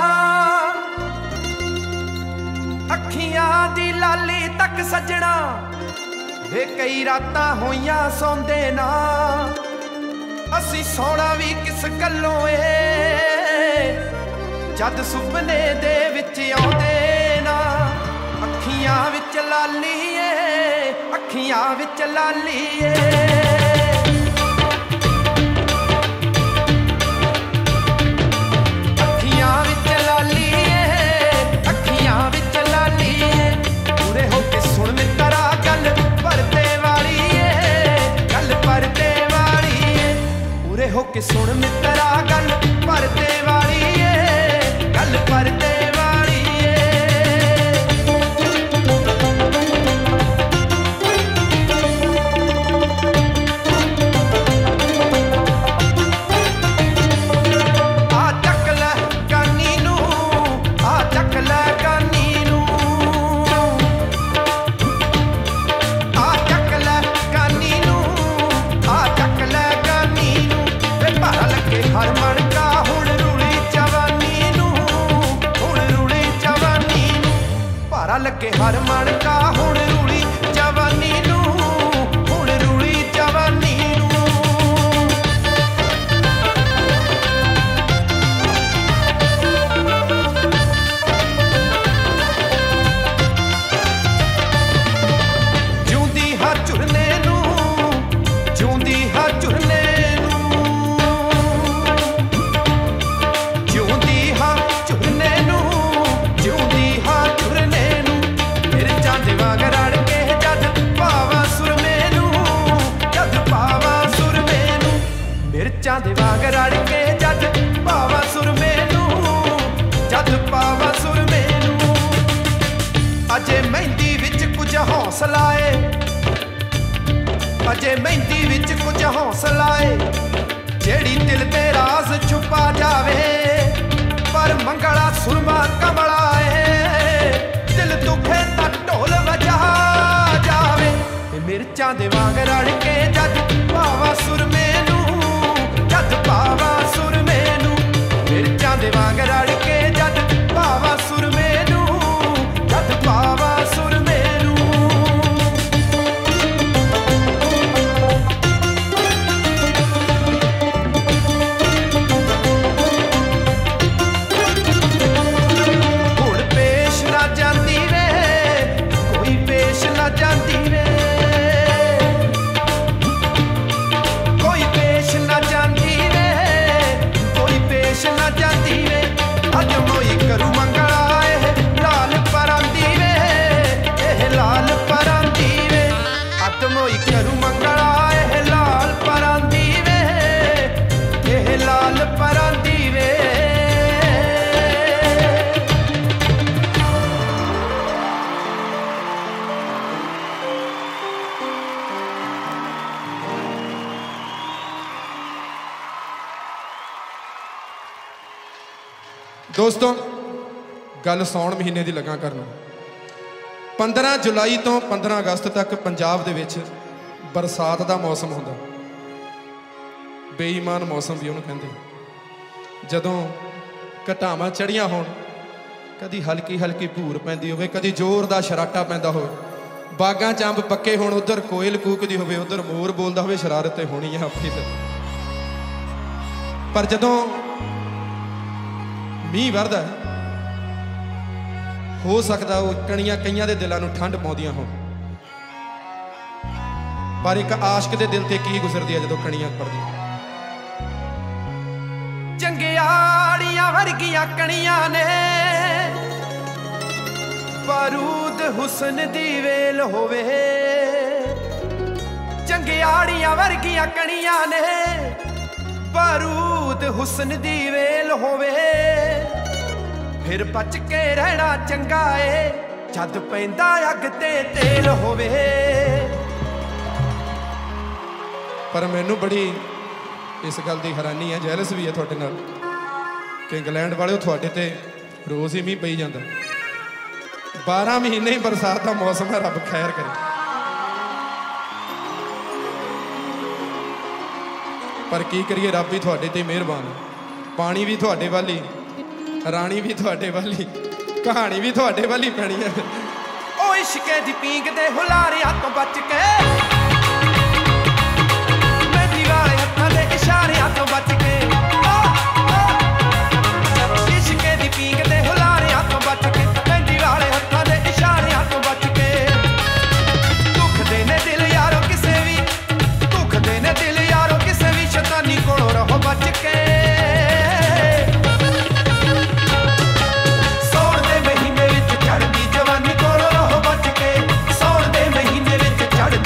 अखियां दी लाली तक सजना वे कई रातां होइयां सौंदे ना। असी सोना भी किस गल्लों ए जद सुपने दे विच आउंदे ना। अखियां विच लाली ए, अखियां विच लाली ए। के सुन मित्रा गल परदे वाली ए, गल परदे वाली आ चक लै कानी नू, आ चक लै कानी नू, आ चक लै कानी नू, आ चक लै भारा लगे हर मन का हुण रूली जवानी नू, हुण रूली जवानी नू। भारा लगे हर मन का हुण रूली जवानी नू, हुण रूली जवानी नू। जिउंदी हा झुरने नू, जिउंदी हा झुरने दे वांग रड़ के जद पावा सुर मैनू, जद पावा सुर मैनू। अजे मेहंदी विच कुछ हौसला है, अजे मेहंदी विच कुछ हौसला है, जेड़ी दिल दे राज छुपा जावे। पर मंगला सुरमा कमला है, दिल दुखे तां ढोल वजा जावे। मिर्चां दे वांग रड़ के जद पावा सुर मैनू, जद पावा सुर मैनू। मिर्चां दे वांग रड़ के जद पावा सुर मैनू, जद पावा सुर मैनू। हुण पेश ना जांदी वे, कोई पेश ना जांदी वे, कोई पेश ना जांदी वे, कोई पेश ना जांदी वे। अज मोई करू मंगला ए लाल परांदी वे, ए लाल परांदी वे। अज मोई करू मंगला ए लाल परांदी वे, ए लाल परांदी वे।
दोस्तों गल सौण महीने की लगा करना। पंद्रह जुलाई तो पंद्रह अगस्त तक पंजाब दे विच बरसात का मौसम होंदा, बेईमान मौसम भी उन्होंने कहते। जदों घटावां चढ़ियां होण, कदी हल्की हल्की भूर पैंदी होवे, कदी जोर दा शराटा पैंदा होवे, बागां च अंब पक्के होण, उधर कोयल कूकदी होवे, उधर मोर बोलदा होवे, शरारत ते होनी है अपनी। पर जदों मीह वरदा हो सकता वो कणियां कईयां दे दिलां नूं ठंड पाउंदियां होण, ਪਰ ਇੱਕ ਆਸ਼ਕ ਦੇ ਦਿਲ ਤੇ ਕੀ ਗੁਜ਼ਰਦੀ ਹੈ ਜਦੋਂ ਕਣੀਆਂ ਪੜਦੀਆਂ।
ਚੰਗਿਆੜੀਆਂ ਵਰਗੀਆਂ ਕਣੀਆਂ ਨੇ, ਬਾਰੂਦ ਹੁਸਨ ਦੀ ਵੇਲ ਹੋਵੇ। ਚੰਗਿਆੜੀਆਂ ਵਰਗੀਆਂ ਕਣੀਆਂ ਨੇ, ਬਾਰੂਦ ਹੁਸਨ ਦੀ ਵੇਲ ਹੋਵੇ। ਫਿਰ ਬਚ ਕੇ ਰਹਿਣਾ ਚੰਗਾ ਏ, ਜਦ ਪੈਂਦਾ ਅੱਗ ਤੇ ਤੇਲ ਹੋਵੇ।
ਪਰ ਮੈਨੂੰ ਬੜੀ ਇਸ ਗੱਲ ਦੀ ਹੈਰਾਨੀ ਹੈ, ਜੈਲਸ ਵੀ ਹੈ ਤੁਹਾਡੇ ਨਾਲ ਕਿ ਇੰਗਲੈਂਡ ਵਾਲਿਓ ਤੁਹਾਡੇ ਤੇ ਰੋਜ਼ ਹੀ ਮੀਂਹ ਪਈ ਜਾਂਦਾ। ਬਾਰਾਂ ਮਹੀਨੇ ਹੀ ਬਰਸਾਤ ਦਾ ਮੌਸਮ ਹੈ, ਰੱਬ ਖੈਰ ਕਰੇ। ਪਰ ਕੀ ਕਰੀਏ, ਰੱਬ ਵੀ ਤੁਹਾਡੇ ਤੇ ਮਿਹਰਬਾਨ। ਪਾਣੀ ਵੀ ਤੁਹਾਡੇ ਵੱਲ ਹੀ, ਰਾਣੀ ਵੀ ਤੁਹਾਡੇ ਵੱਲ ਹੀ, ਕਹਾਣੀ ਵੀ ਤੁਹਾਡੇ ਵੱਲ ਹੀ ਪੈਣੀ ਹੈ।
ਉਹ ਇਸ਼ਕੇ ਦੀ ਪੀਂਗ ਦੇ ਹੁਲਾਰਿਆਂ ਤੋਂ ਬਚ ਕੇ, ਮਹਿੰਦੀ ਵਾਲੇ ਹੱਥਾਂ ਦੇ ਇਸ਼ਾਰਿਆਂ ਤੋਂ ਬਚ ਕੇ, ਇਸ਼ਕੇ ਦੀ ਪੀਂਗ ਦੇ ਹੁਲਾਰਿਆਂ ਤੋਂ ਬਚ ਕੇ, ਮਹਿੰਦੀ ਵਾਲੇ ਹੱਥਾਂ ਦੇ ਇਸ਼ਾਰਿਆਂ ਤੋਂ ਬਚ ਕੇ। ਦੁਖਦੇ ਨੇ ਦਿਲ ਯਾਰੋ ਕਿਸੇ ਵੀ, ਦੁਖਦੇ ਨੇ ਦਿਲ ਯਾਰੋ ਕਿਸੇ ਵੀ, ਸ਼ੈਤਾਨੀ ਕੋਲੋਂ ਰਹੋ ਬਚ ਕੇ। ਸੌਣ ਦੇ ਮਹੀਨੇ ਵਿੱਚ ਚੜ੍ਹਦੀ ਜਵਾਨੀ ਕੋਲੋਂ ਰਹੋ ਬਚ ਕੇ, ਸੌਣ ਦੇ ਮਹੀਨੇ ਵਿੱਚ ਚੜ੍ਹਦੀ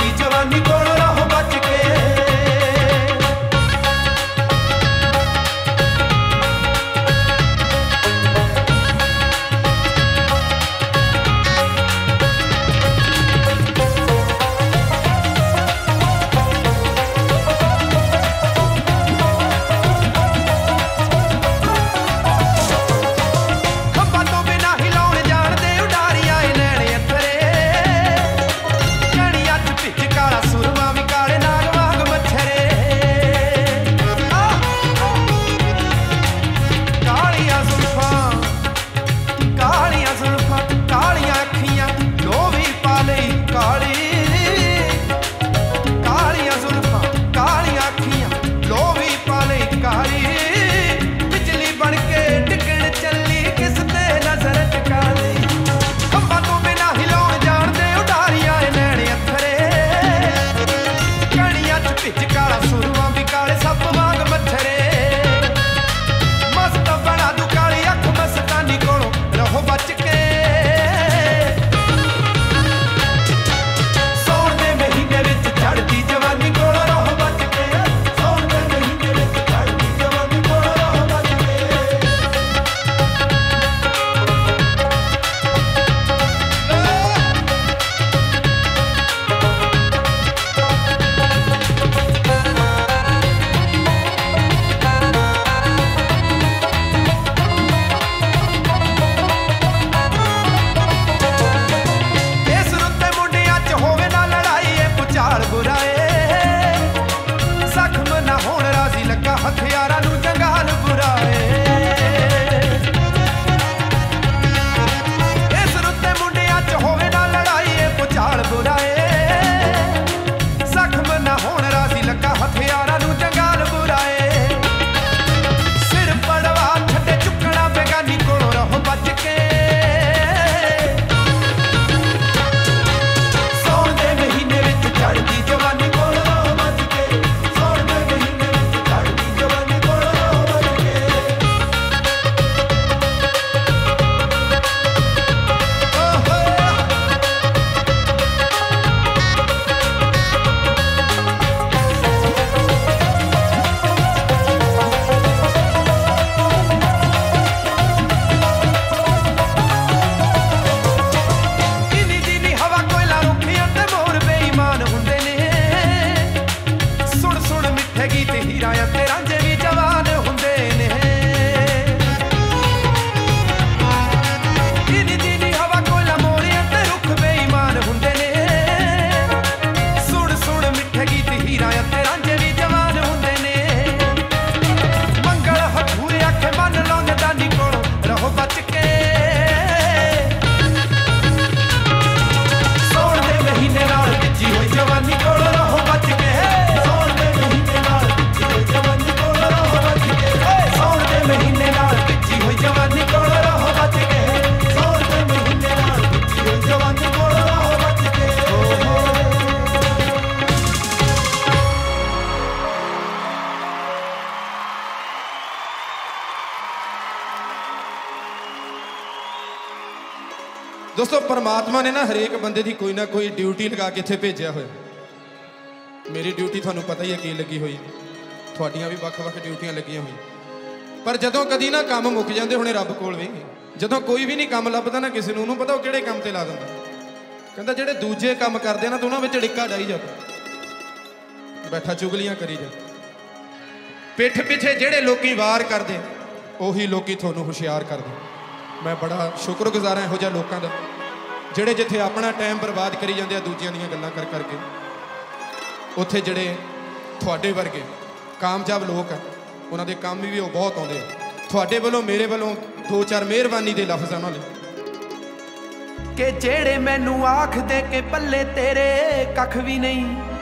ਦੋਸਤੋ परमात्मा ने ना हरेक बंदे की कोई ना कोई ड्यूटी लगा के इत्थे भेजा होया। मेरी ड्यूटी थानू पता ही है की लगी हुई, थोड़ियां भी वख-वख ड्यूटियां लगियां हुई, पर जदों कदी ना काम मुक जाते हुणे रब कोल भी जदों कोई भी नहीं काम लभदा ना किसी नूं, उहनूं पता वो किहड़े काम ते ला दिंदा। कहंदा जिहड़े दूजे काम करदे ना तूं उहनां विच डिक्का डाई जा, बैठा चुगलियां करी जा। पिठ पिछे जिहड़े लोकी वार करदे उही लोकी तुहानूं हुशियार करदे। मैं बड़ा शुक्रगुजार इहो जिहे लोकां दा जिहड़े जिथे अपना टाइम बर्बाद करी जांदे आ दूजियां दीयां गल्लां कर करके, उत्थे जिहड़े तुहाडे वर्गे कामयाब लोग आ उन्हां दे काम भी वो बहुत आउंदे आ। तुहाडे वल्लों मेरे वल्लों दो चार मेहरबानी दे लफ्ज़ उन्हां लई
कि जेड़े मैनू आख दे के पल्ले तेरे कख भी नहीं,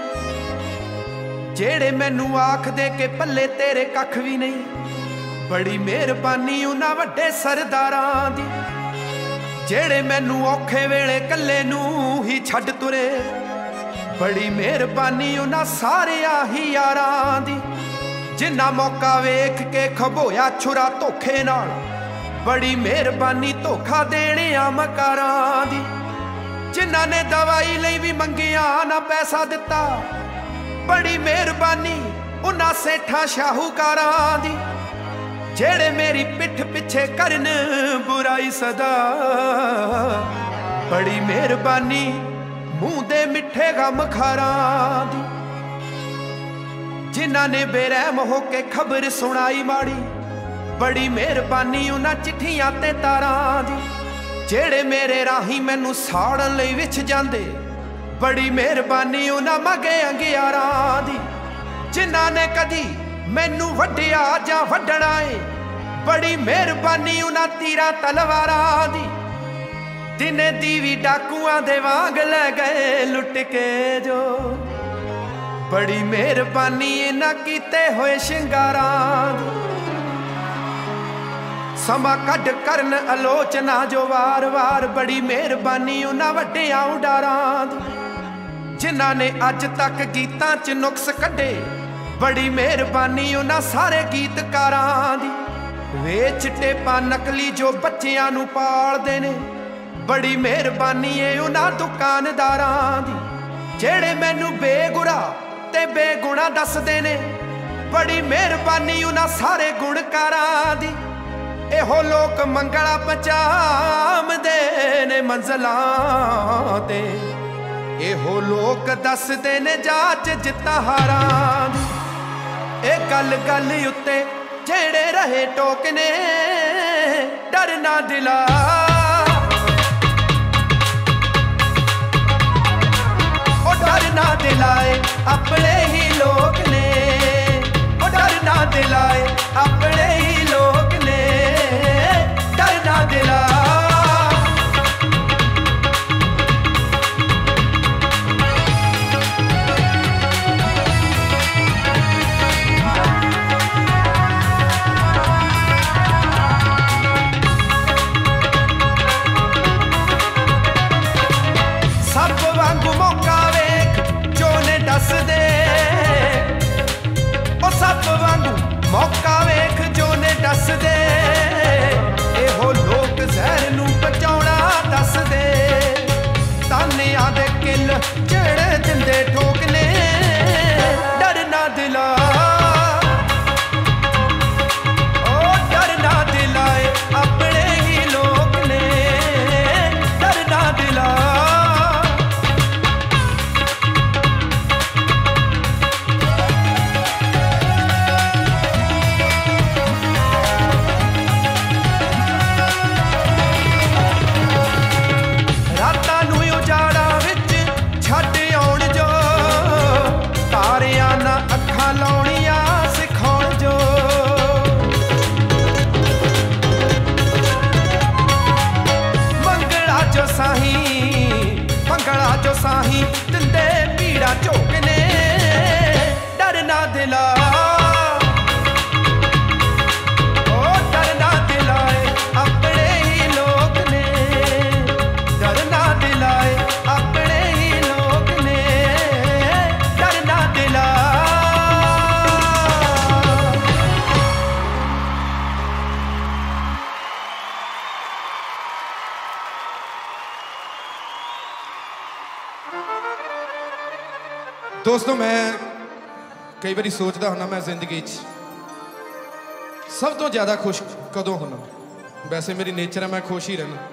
जेड़े मैनू आख दे के पल्ले तेरे कख भी नहीं, बड़ी मेहरबानी उन्हां वड्डे सरदारां दी, जेड़े मैनू औखे वेले कल्ले नू ही छड्ड तुरे, बड़ी मेहरबानी उन्हां सारे आही यारां दी, जिन्ना मौका वेख के खबोया छुरा धोखे नाल, बड़ी मेहरबानी धोखा देने आ मकारां दी, जिन्ना ने दवाई लई भी मंगिया ना पैसा दिता, बड़ी मेहरबानी उन्हां सेठा शाहूकारां दी, जेड़े मेरी पिठ पिछे करन बुराई सदा, बड़ी मेहरबानी मुंह दे मिठे गम खारां दी, जिन्हां ने बेरहम हो के खबर सुनाई माड़ी, बड़ी मेहरबानी उन्हां चिट्ठियां ते तारां दी, जेड़े मेरे राही मैनू साड़न लई विछ जांदे, बड़ी मेहरबानी उन्हां मगे अंगियारां दी, जिन्हां ने कदी मैनू वड्डिया जां वड्डणा है, बड़ी मेहरबानी उन्हां तीरां तलवारां दी, दिने दीवी डाकुआं दे वांग लै गए लुट के जो, बड़ी मेहरबानी इन्हां कीते होए शिंगारां दी, समा कढ करन आलोचना जो वार वार, बड़ी मेहरबानी उन्हां वड्डियां उडारां दी, जिन्हां ने अज तक गीतां च नुक्स कढे, बड़ी मेहरबानी उन्हां सारे गीतकारां दी, वेच टेपा नकली जो बच्चियां नू पालदे ने, बड़ी मेहरबानी है उन्हां दुकानदारां दी, जेड़े मैनू बेगुरा ते बेगुणा दसदे ने, बड़ी मेहरबानी उन्हां सारे गुणकारां दी, एहो लोक मंगला पचामदे ने मंज़िलां ते, एहो लोक दसदे ने जाच जित्ता हारां दी, ए गल गल उत्ते जेड़े रहे टोकने डरना दिला, ओ डरना दिलाए अपने ही लोग ने, ओ डरना दिलाए अपने ही लोग ने, डरना दिला। मौका वेख जो ने दस दे, एहो लोग जहर नू बचाउणा दस दे, तानिया दे किल जेड़े दिंदे ठोकने, डरना दिला, ओ डरना दिलाए अपने ही लोग ने, डरना दिला। साही दिंदे पीड़ा झोकने, डरना दिला, ओ डरना दिलाए अपने ही लोग ने, डरना दिलाए अपने ही लोग ने, डरना दिला।
ਦੋਸਤੋ ਮੈਂ ਕਈ ਵਾਰੀ ਸੋਚਦਾ ਹੁੰਦਾ ਮੈਂ ਜ਼ਿੰਦਗੀ 'ਚ ਸਭ ਤੋਂ ਜ਼ਿਆਦਾ ਖੁਸ਼ ਕਦੋਂ ਹੁੰਦਾ। ਵੈਸੇ ਮੇਰੀ ਨੇਚਰ ਹੈ ਮੈਂ ਖੁਸ਼ ਹੀ ਰਹਿਣਾ।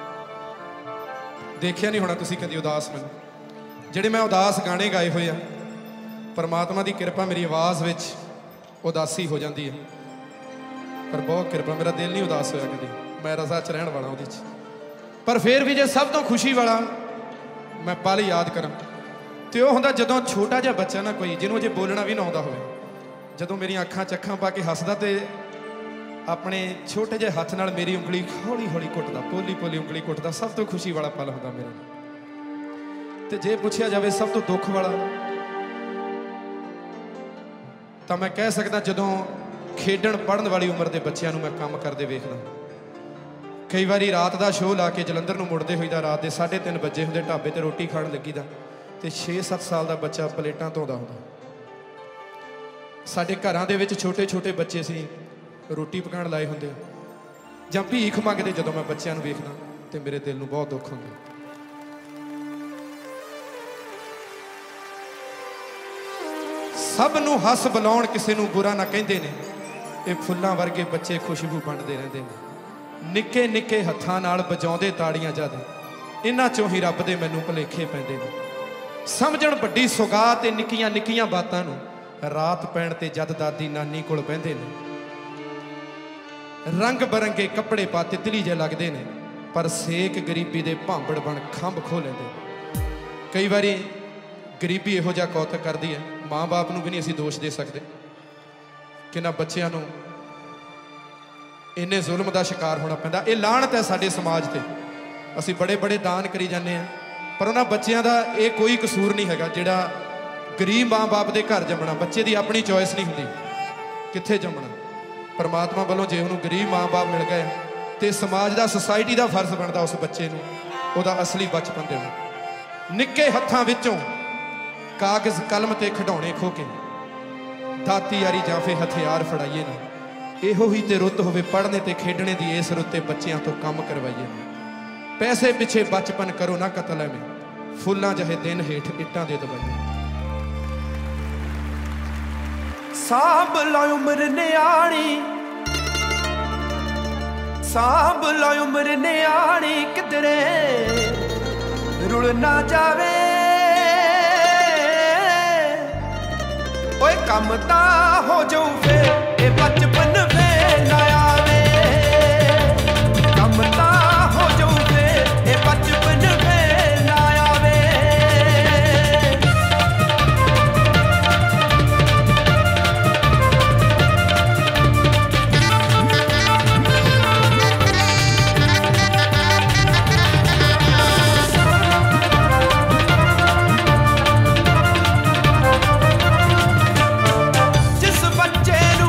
ਦੇਖਿਆ ਨਹੀਂ ਹੋਣਾ ਤੁਸੀਂ ਕਦੀ ਉਦਾਸ ਮੈਨੂੰ। ਜਿਹੜੇ ਮੈਂ ਉਦਾਸ ਗਾਣੇ ਗਾਏ ਹੋਏ ਆ, ਪਰਮਾਤਮਾ ਦੀ ਕਿਰਪਾ ਮੇਰੀ ਆਵਾਜ਼ ਵਿੱਚ ਉਦਾਸੀ ਹੋ ਜਾਂਦੀ ਹੈ, ਪਰ ਬਹੁਤ ਕਿਰਪਾ ਮੇਰਾ ਦਿਲ ਨਹੀਂ ਉਦਾਸ ਹੋਇਆ ਕਦੀ। ਮੈਂ ਰਜ਼ਾ 'ਚ ਰਹਿਣ ਵਾਲਾ ਉਹਦੇ 'ਚ। ਪਰ ਫਿਰ ਵੀ ਜੇ ਸਭ ਤੋਂ ਖੁਸ਼ੀ ਵਾਲਾ ਮੈਂ ਪਲ ਯਾਦ ਕਰਾਂ ਤੇ ਉਹ ਹੁੰਦਾ ਜਦੋਂ ਛੋਟਾ ਜਿਹਾ ਬੱਚਾ ਨਾ, ਕੋਈ ਜਿਹਨੂੰ ਅਜੇ ਬੋਲਣਾ ਵੀ ਨਾ ਆਉਂਦਾ ਹੋਵੇ, ਜਦੋਂ ਮੇਰੀਆਂ ਅੱਖਾਂ 'ਚ ਅੱਖਾਂ ਪਾ ਕੇ ਹੱਸਦਾ ਤੇ ਆਪਣੇ ਛੋਟੇ ਜਿਹੇ ਹੱਥ ਨਾਲ ਮੇਰੀ ਉਂਗਲੀ ਹੌਲੀ ਹੌਲੀ ਕੁੱਟਦਾ, ਪੋਲੀ ਪੋਲੀ ਉਂਗਲੀ ਕੁੱਟਦਾ। ਸਭ ਤੋਂ ਖੁਸ਼ੀ ਵਾਲਾ ਪਲ ਹੁੰਦਾ ਮੇਰੇ। ਤੇ ਜੇ ਪੁੱਛਿਆ ਜਾਵੇ ਸਭ ਤੋਂ ਦੁੱਖ ਵਾਲਾ, ਤਾਂ ਮੈਂ ਕਹਿ ਸਕਦਾ ਜਦੋਂ ਖੇਡਣ ਪੜ੍ਹਨ ਵਾਲੀ ਉਮਰ ਦੇ ਬੱਚਿਆਂ ਨੂੰ ਮੈਂ ਕੰਮ ਕਰਦੇ ਵੇਖਦਾ। ਕਈ ਵਾਰੀ ਰਾਤ ਦਾ ਸ਼ੋਅ ਲਾ ਕੇ ਜਲੰਧਰ ਨੂੰ ਮੁੜਦੇ ਹੋਈਦਾ, ਰਾਤ ਦੇ ਸਾਢੇ ਤਿੰਨ ਵਜੇ ਹੁੰਦੇ, ਢਾਬੇ ਤੇ ਰੋਟੀ ਖਾਣ ਲੱਗੀਦਾ ਤੇ ਛੇ ਸੱਤ ਸਾਲ ਦਾ ਬੱਚਾ ਪਲੇਟਾਂ ਧੋਂਦਾ ਹੁੰਦਾ। ਸਾਡੇ ਘਰਾਂ ਦੇ ਵਿੱਚ ਛੋਟੇ ਛੋਟੇ ਬੱਚੇ ਸੀ, ਰੋਟੀ ਪਕਾਉਣ ਲਾਏ ਹੁੰਦੇ ਜਾਂ ਭੀਖ ਮੰਗਦੇ। ਜਦੋਂ ਮੈਂ ਬੱਚਿਆਂ ਨੂੰ ਵੇਖਦਾ ਤੇ ਮੇਰੇ ਦਿਲ ਨੂੰ ਬਹੁਤ ਦੁੱਖ ਹੁੰਦਾ। ਸਭ ਨੂੰ ਹੱਸ ਬੁਲਾਉਣ, ਕਿਸੇ ਨੂੰ ਬੁਰਾ ਨਾ ਕਹਿੰਦੇ ਨੇ। ਇਹ ਫੁੱਲਾਂ ਵਰਗੇ ਬੱਚੇ ਖੁਸ਼ਬੂ ਵੰਡਦੇ ਰਹਿੰਦੇ ਨੇ। ਨਿੱਕੇ ਨਿੱਕੇ ਹੱਥਾਂ ਨਾਲ ਵਜਾਉਂਦੇ ਤਾੜੀਆਂ ਜਦ, ਇਹਨਾਂ ਚੋਂ ਹੀ ਰੱਬ ਦੇ ਮੈਨੂੰ ਭੁਲੇਖੇ ਪੈਂਦੇ ਨੇ। ਸਮਝਣ ਵੱਡੀ ਸੁਗਾਤ ਤੇ ਨਿੱਕੀਆਂ ਨਿੱਕੀਆਂ ਬਾਤਾਂ ਨੂੰ, ਰਾਤ ਪੈਣ ਤੇ ਜਦ ਦਾਦੀ ਨਾਨੀ ਕੋਲ ਬਹਿੰਦੇ ਨੇ। ਰੰਗ ਬਰੰਗੇ ਕੱਪੜੇ ਪਾ ਤਿਤਲੀ ਜੇ ਲੱਗਦੇ ਨੇ, ਪਰ ਸੇਕ ਗਰੀਬੀ ਦੇ ਭਾਂਬੜ ਬਣ ਖੰਭ ਖੋ ਲੈਂਦੇ। ਕਈ ਵਾਰੀ ਗਰੀਬੀ ਇਹੋ ਜਿਹਾ ਕੌਤਕ ਕਰਦੀ ਹੈ, ਮਾਂ ਬਾਪ ਨੂੰ ਵੀ ਨਹੀਂ ਅਸੀਂ ਦੋਸ਼ ਦੇ ਸਕਦੇ ਕਿ ਇਹਨਾਂ ਬੱਚਿਆਂ ਨੂੰ ਇੰਨੇ ਜ਼ੁਲਮ ਦਾ ਸ਼ਿਕਾਰ ਹੋਣਾ ਪੈਂਦਾ। ਇਹ ਲਾਹਨਤ ਹੈ ਸਾਡੇ ਸਮਾਜ ਤੇ। ਅਸੀਂ ਬੜੇ ਬੜੇ ਦਾਨ ਕਰੀ ਜਾਂਦੇ ਹਾਂ, ਪਰ ਉਹਨਾਂ ਬੱਚਿਆਂ ਦਾ ਇਹ ਕੋਈ ਕਸੂਰ ਨਹੀਂ ਹੈਗਾ ਜਿਹੜਾ ਗਰੀਬ ਮਾਂ ਬਾਪ ਦੇ ਘਰ ਜੰਮਣਾ। ਬੱਚੇ ਦੀ ਆਪਣੀ ਚੋਇਸ ਨਹੀਂ ਹੁੰਦੀ ਕਿੱਥੇ ਜੰਮਣਾ। ਪਰਮਾਤਮਾ ਵੱਲੋਂ ਜੇ ਉਹਨੂੰ ਗਰੀਬ ਮਾਂ ਬਾਪ ਮਿਲ ਗਏ ਤੇ ਸਮਾਜ ਦਾ, ਸੁਸਾਇਟੀ ਦਾ ਫਰਜ਼ ਬਣਦਾ ਉਸ ਬੱਚੇ ਨੂੰ ਉਹਦਾ ਅਸਲੀ ਬਚਪਨ ਦੇਣਾ। ਨਿੱਕੇ ਹੱਥਾਂ ਵਿੱਚੋਂ ਕਾਗਜ਼ ਕਲਮ ਤੇ ਖਿਡੌਣੇ ਖੋ ਕੇ ਦਾਤੀ ਯਾਰੀ ਜਾਂ ਫਿਰ ਹਥਿਆਰ ਫੜਾਈਏ ਨਾ। ਇਹੋ ਹੀ ਤੇ ਰੁੱਤ ਹੋਵੇ ਪੜ੍ਹਨੇ ਤੇ ਖੇਡਣੇ ਦੀ, ਇਸ ਰੁੱਤੇ ਬੱਚਿਆਂ ਤੋਂ ਕੰਮ ਕਰਵਾਈਏ ਨਾ। ਪੈਸੇ ਪਿੱਛੇ ਬਚਪਨ ਕਰੋ ਨਾ ਕਤਲ ਐਵੇਂ, ਫੁੱਲਾਂ ਜਿਹੇ ਦਿਨ ਹੇਠ ਇੱਟਾਂ ਦੇ ਦਬਾਈਏ।
ਸਾਂਭ ਲਾ ਉਮਰ ਨਿਆਣੀ, ਸਾਂਭ ਲਾ ਉਮਰ ਨਿਆਣੀ, ਕਿਧਰੇ ਰੁਲ ਨਾ ਜਾਵੇ। ਓਏ ਕੰਮ ਤਾਂ ਹੋ ਜਾਊ ਫੇਰ, ਇਹ ਬਚਪਨ ਫੇਰ ਨਾ ਆਵੇ। ਕੰਮ ਤਾਂ ਹੋ ਜਾਊ ਫੇਰ, ਇਹ ਬਚਪਨ ਫੇਰ ਨਾ ਆਵੇ। ਜਿਸ ਬੱਚੇ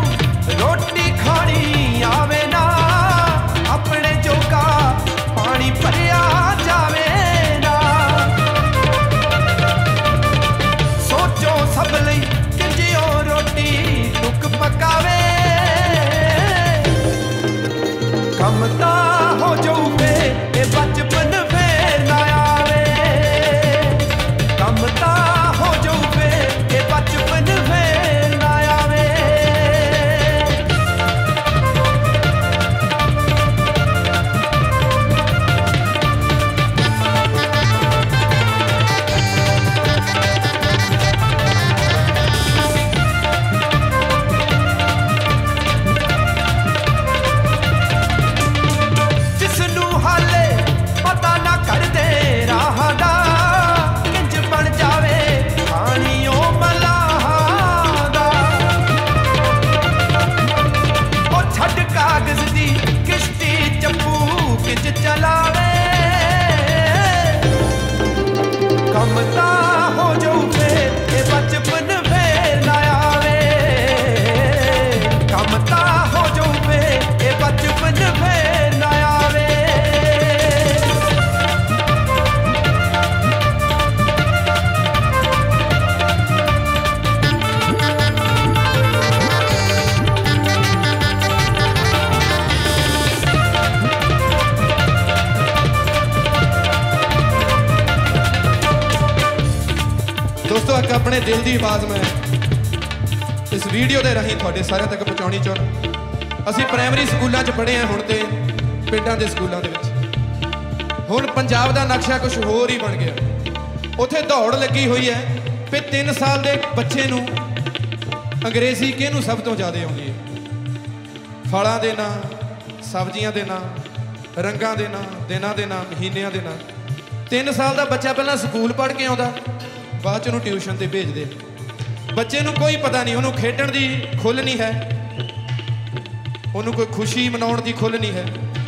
तक अपने दिल की आवाज़ मैं इस वीडियो के राही थोड़े सारे तक पहुँचानी चाहना। असी प्राइमरी स्कूलों च पढ़े हैं, हुण ते पिंडां दे स्कूलों दे विच हुण पंजाब दा नक्शा कुछ होर ही बन गया। उत्थे दौड़ लगी हुई है भी तीन साल के बच्चे नूं अंग्रेज़ी किहनूं सब तो ज़्यादा आउंदी है। फलां दे नां, सब्जियां दे नां, रंगां दे नां, दिनां दे नां, महीनिਆਂ ਦੇ ਨਾਂ। तीन साल का बच्चा पहला स्कूल पढ़ के आउंदा, बाद च ट्यूशन ते भेजदे। बच्चे नूं कोई पता नहीं, उन्होंने खेडण दी खुल नहीं है, उन्होंने कोई खुशी मनाउण दी खुल नहीं है।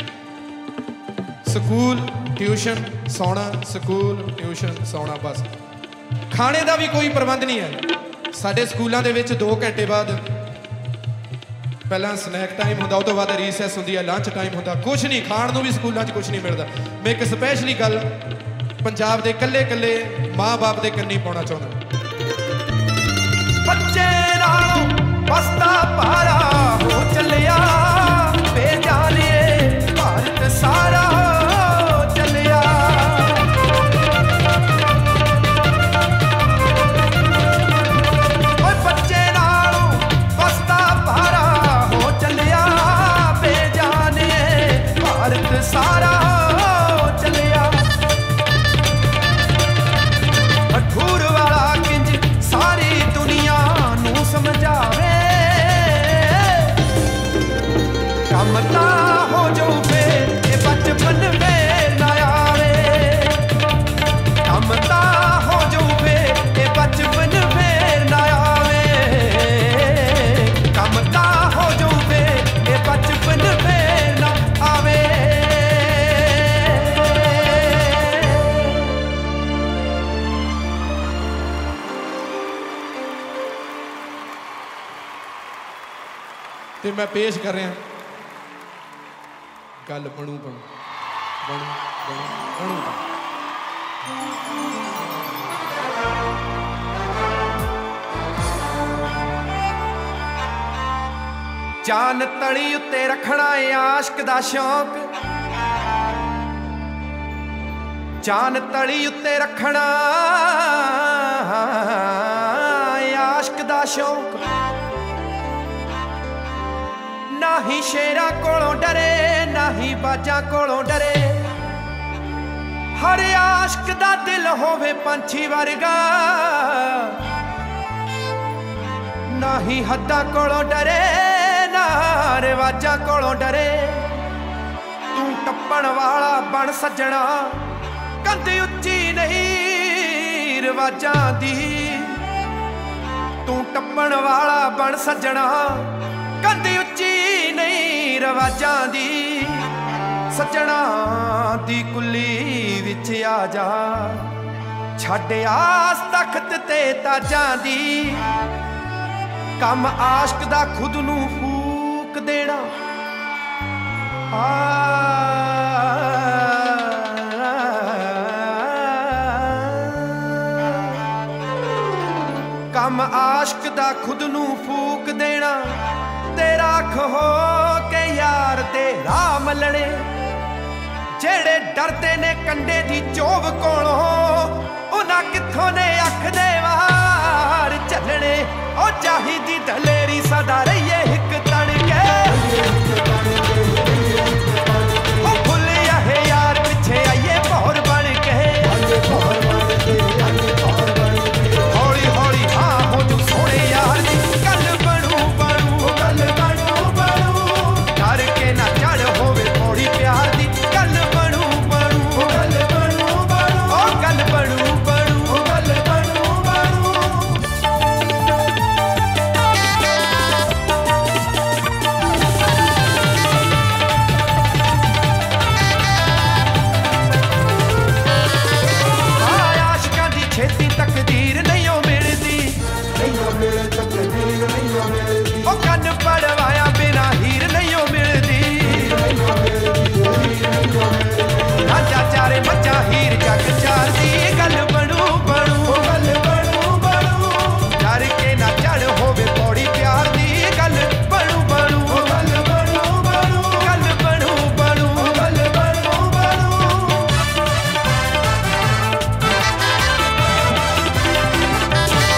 स्कूल ट्यूशन सौना, स्कूल ट्यूशन सौना, बस। खाने का भी कोई प्रबंध नहीं है। साडे स्कूलों दे विच दो घंटे बाद पहला स्नैक टाइम होंदा, उस तो बाद रीसैस होंदी है, लंच टाइम होंदा, कुछ नहीं खाण नूं भी स्कूलों च कुछ नहीं मिलता। मैं एक स्पैशली गल पंजाब दे कल्ले कल्ले माँ बाप दे कन्नी पाउणा चाहुंदा।
बच्चे नालों बसदा पारा हो चलिया, बेजाने भारत सारा हो चलिया। ओए बच्चे नालों बसदा पारा हो चलिया, बेजाने भारत सारा हो चलिया। ठूर वाला किंज सारी दुनिया नूं समझावे, कम ता हो जाऊ फिर ये बचपन में ना आवे, कम ता हो जाऊ फिर ये बचपन में ना आवे, कम ता हो जाऊ फिर ये बचपन में ना आवे।
ते मैं पेश कर रहा गल बनू बनू बनू बनू बनू।
जान तली उत्ते रखना है आशिक दा शौक, जान तली उत्ते रखना आशिक दा शौक। ना ही शेरा कोलों डरे, ना ही बाजा कोलों डरे, हर आशिक दा दिल होवे पंछी वर्गा। ना ही हद्दा कोलों डरे, ना रिवाजा कोलों डरे। तू टप्पण वाला बन सजना, कंध उच्ची नहीं रिवाजां दी। तू टप्पण वाला बन सजना, कंध उच्ची नहीं रिवाजां दी। सजना दी कुली विच आ जा, छड्ड आस तख्त ते ताजां दी। कम आशिक दा खुद नूं फूक देना, आ कम आशिक दा खुद नूं फूक देना। तेरा खो के यार ते राह मलने, जेड़े डरदे ने कंडे दी चोव कोलों, उन्हां कित्थों ने अख दे वार चलने। ओ चाहिदी दलेरी सदा रहिए हिक तड़के, ओ भुलिया है यार पिछे आइए भौर बन के। हौली हौली हाँ हो जू सोने यार दी, गल बनू बनू गल बनू बनू। डर के ना चढ़ होवे थोड़ी प्यार दी, गल बनू बनू गल बनू बनू। ओ गल बनू बनू गल बनू बनू। आशिकां दी छेती तकदीर नहीं ओ मिलदी, ओ कन पड़वाया बिना हीर नहीं ओ मिलदी। राजा चारे बच्चा हीर जग चार दी, गल बनू बनू गल बनू बनू। डर के ना चढ़ होवे पौड़ी प्यार दी, गल बनू बनू गल बनू बनू। गल बनू बनू गल बनू बनू।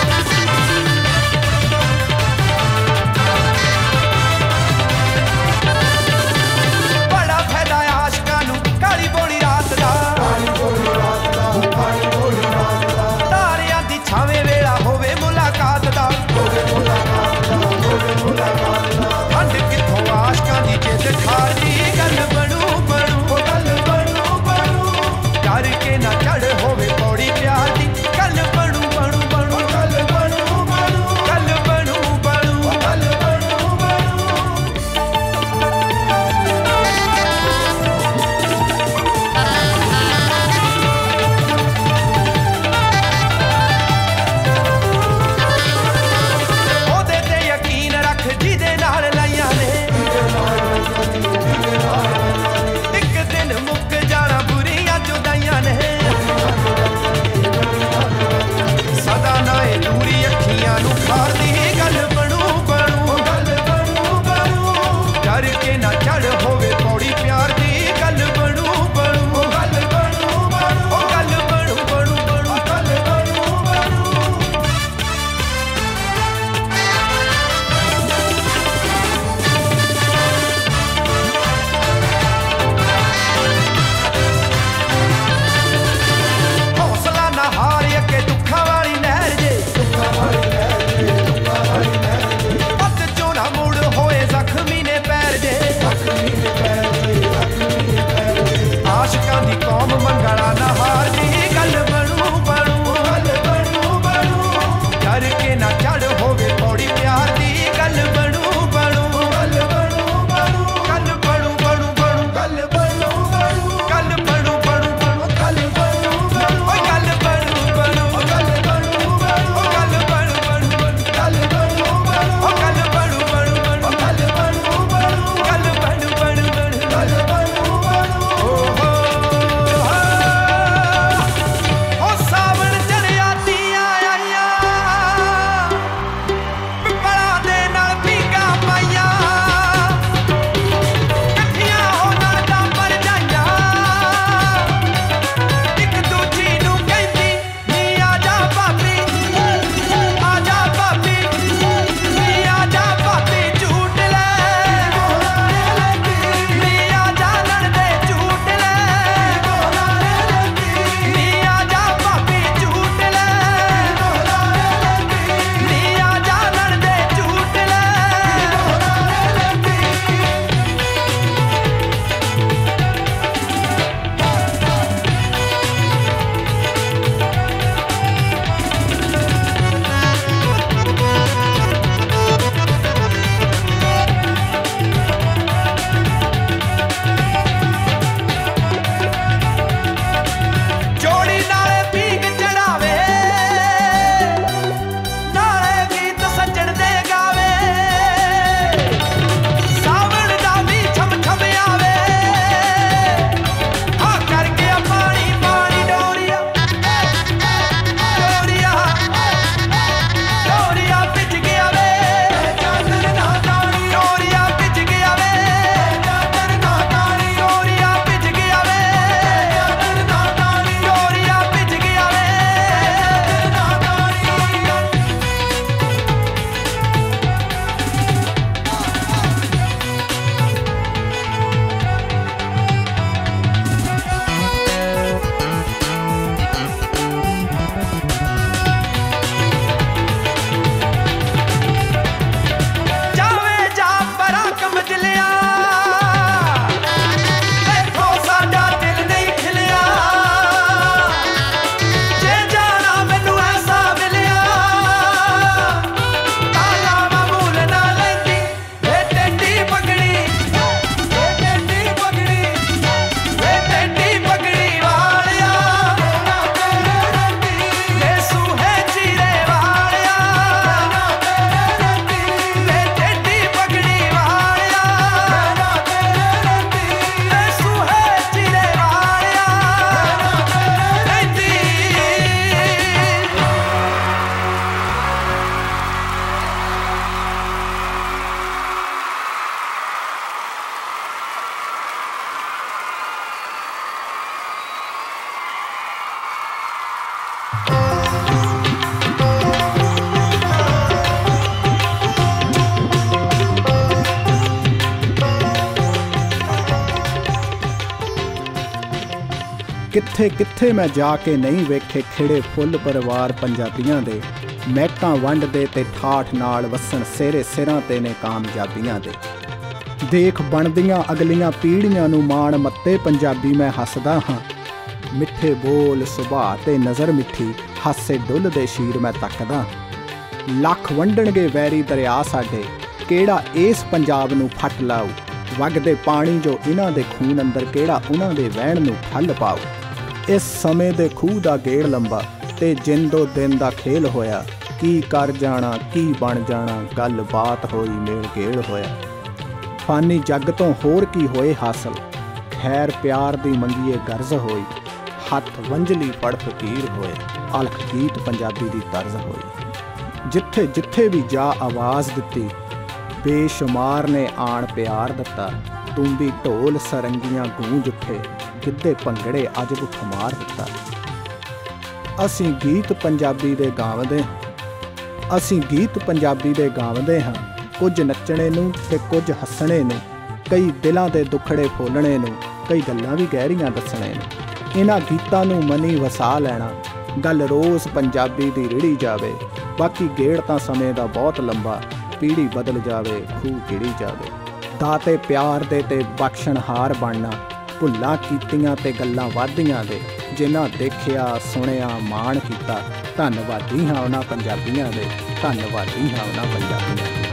ਕਿੱਥੇ ਕਿੱਥੇ ਮੈਂ ਜਾ ਕੇ ਨਹੀਂ ਵੇਖੇ ਖਿੜੇ ਫੁੱਲ ਪਰਿਵਾਰ ਪੰਜਾਬੀਆਂ ਦੇ। ਮਹਿਕਾਂ ਵੰਡਦੇ ਤੇ ਠਾਠ ਨਾਲ ਵਸਣ ਸਿਰੇ ਸਿਰਾਂ ਤੇ ਨੇ ਕਾਮਯਾਬੀਆਂ ਦੇ। ਦੇਖ ਬਣਦੀਆਂ ਅਗਲੀਆਂ ਪੀੜ੍ਹੀਆਂ ਨੂੰ ਮਾਣ ਮੱਤੇ ਪੰਜਾਬੀ ਮੈਂ ਹੱਸਦਾ ਹਾਂ। ਮਿੱਠੇ ਬੋਲ ਸੁਭਾਅ ਤੇ ਨਜ਼ਰ ਮਿੱਠੀ ਹਾਸੇ ਡੁੱਲਦੇ ਸ਼ੀਰ ਮੈਂ ਤੱਕਦਾ। ਲੱਖ ਵੰਡਣਗੇ ਵੈਰੀ ਦਰਿਆ ਸਾਡੇ ਕਿਹੜਾ ਇਸ ਪੰਜਾਬ ਨੂੰ ਫੱਟ ਲਾਊ। ਵਗਦੇ ਪਾਣੀ ਜੋ ਇਹਨਾਂ ਦੇ ਖੂਨ ਅੰਦਰ ਕਿਹੜਾ ਉਹਨਾਂ ਦੇ ਵਹਿਣ ਨੂੰ ਠੱਲ ਪਾਊ। ਇਸ ਸਮੇਂ ਦੇ ਖੂਹ ਦਾ ਗੇੜ ਲੰਬਾ ਤੇ ਜਿੰਦੋ ਦਿਨ ਦਾ ਖੇਲ ਹੋਇਆ। ਕੀ ਕਰ ਜਾਣਾ ਕੀ ਬਣ ਜਾਣਾ ਗੱਲ ਬਾਤ ਹੋਈ ਮੇਲ ਗੇੜ ਹੋਇਆ। ਫਾਨੀ ਜੱਗ ਤੋਂ ਹੋਰ ਕੀ ਹੋਏ ਹਾਸਲ ਖੈਰ ਪਿਆਰ ਦੀ ਮੰਗੀਏ ਗਰਜ਼ ਹੋਈ। ਹੱਥ ਵੰਝਲੀ ਪੜ ਫਕੀਰ ਹੋਏ ਅਲਖ ਗੀਤ ਪੰਜਾਬੀ ਦੀ ਤਰਜ਼ ਹੋਈ। ਜਿੱਥੇ ਜਿੱਥੇ ਵੀ ਜਾ ਆਵਾਜ਼ ਦਿੱਤੀ ਬੇਸ਼ੁਮਾਰ ਨੇ ਆਣ ਪਿਆਰ ਦਿੱਤਾ। ਤੂੰਬੀ ਢੋਲ ਸਰੰਗੀਆਂ ਗੂੰਜ ਉੱਠੇ ਗਿੱਧੇ ਭੰਗੜੇ ਅਜਬ ਖੁਮਾਰ ਦਿੱਤਾ। ਅਸੀਂ ਗੀਤ ਪੰਜਾਬੀ ਦੇ ਗਾਉਂਦੇ ਅਸੀਂ ਗੀਤ ਪੰਜਾਬੀ ਦੇ ਗਾਉਂਦੇ ਹਾਂ। ਕੁਝ ਨੱਚਣੇ ਨੂੰ ਤੇ ਕੁਝ ਹੱਸਣੇ ਨੂੰ ਕਈ ਦਿਲਾਂ ਦੇ ਦੁੱਖੜੇ ਫੋਲਣੇ ਨੂੰ ਕਈ ਗੱਲਾਂ ਵੀ ਗਹਿਰੀਆਂ ਦੱਸਣੇ ਨੂੰ। ਇਹਨਾਂ ਗੀਤਾਂ ਨੂੰ ਮਨੀ ਵਸਾ ਲੈਣਾ ਗੱਲ ਰੋਜ਼ ਪੰਜਾਬੀ ਦੀ ਰਿੜੀ ਜਾਵੇ। ਬਾਕੀ ਗੇੜ ਤਾਂ ਸਮੇਂ ਦਾ ਬਹੁਤ ਲੰਬਾ ਪੀੜ੍ਹੀ ਬਦਲ ਜਾਵੇ ਖੂਹ ਕਿੜੀ ਜਾਵੇ। ਦਾਤੇ ਪਿਆਰ ਦੇ ਤੇ ਬਖਸ਼ਣਹਾਰ ਬਣਨਾ ਭੁੱਲਾਂ ਕੀਤੀਆਂ ਤੇ ਗੱਲਾਂ ਵਾਧੀਆਂ ਦੇ। ਜਿਨ੍ਹਾਂ ਦੇਖਿਆ ਸੁਣਿਆ ਮਾਣ ਕੀਤਾ ਧੰਨਵਾਦੀ ਹਾਂ ਉਹਨਾਂ ਪੰਜਾਬੀਆਂ ਦੇ ਧੰਨਵਾਦੀ ਹਾਂ ਉਹਨਾਂ ਪੰਜਾਬੀਆਂ ਦੇ।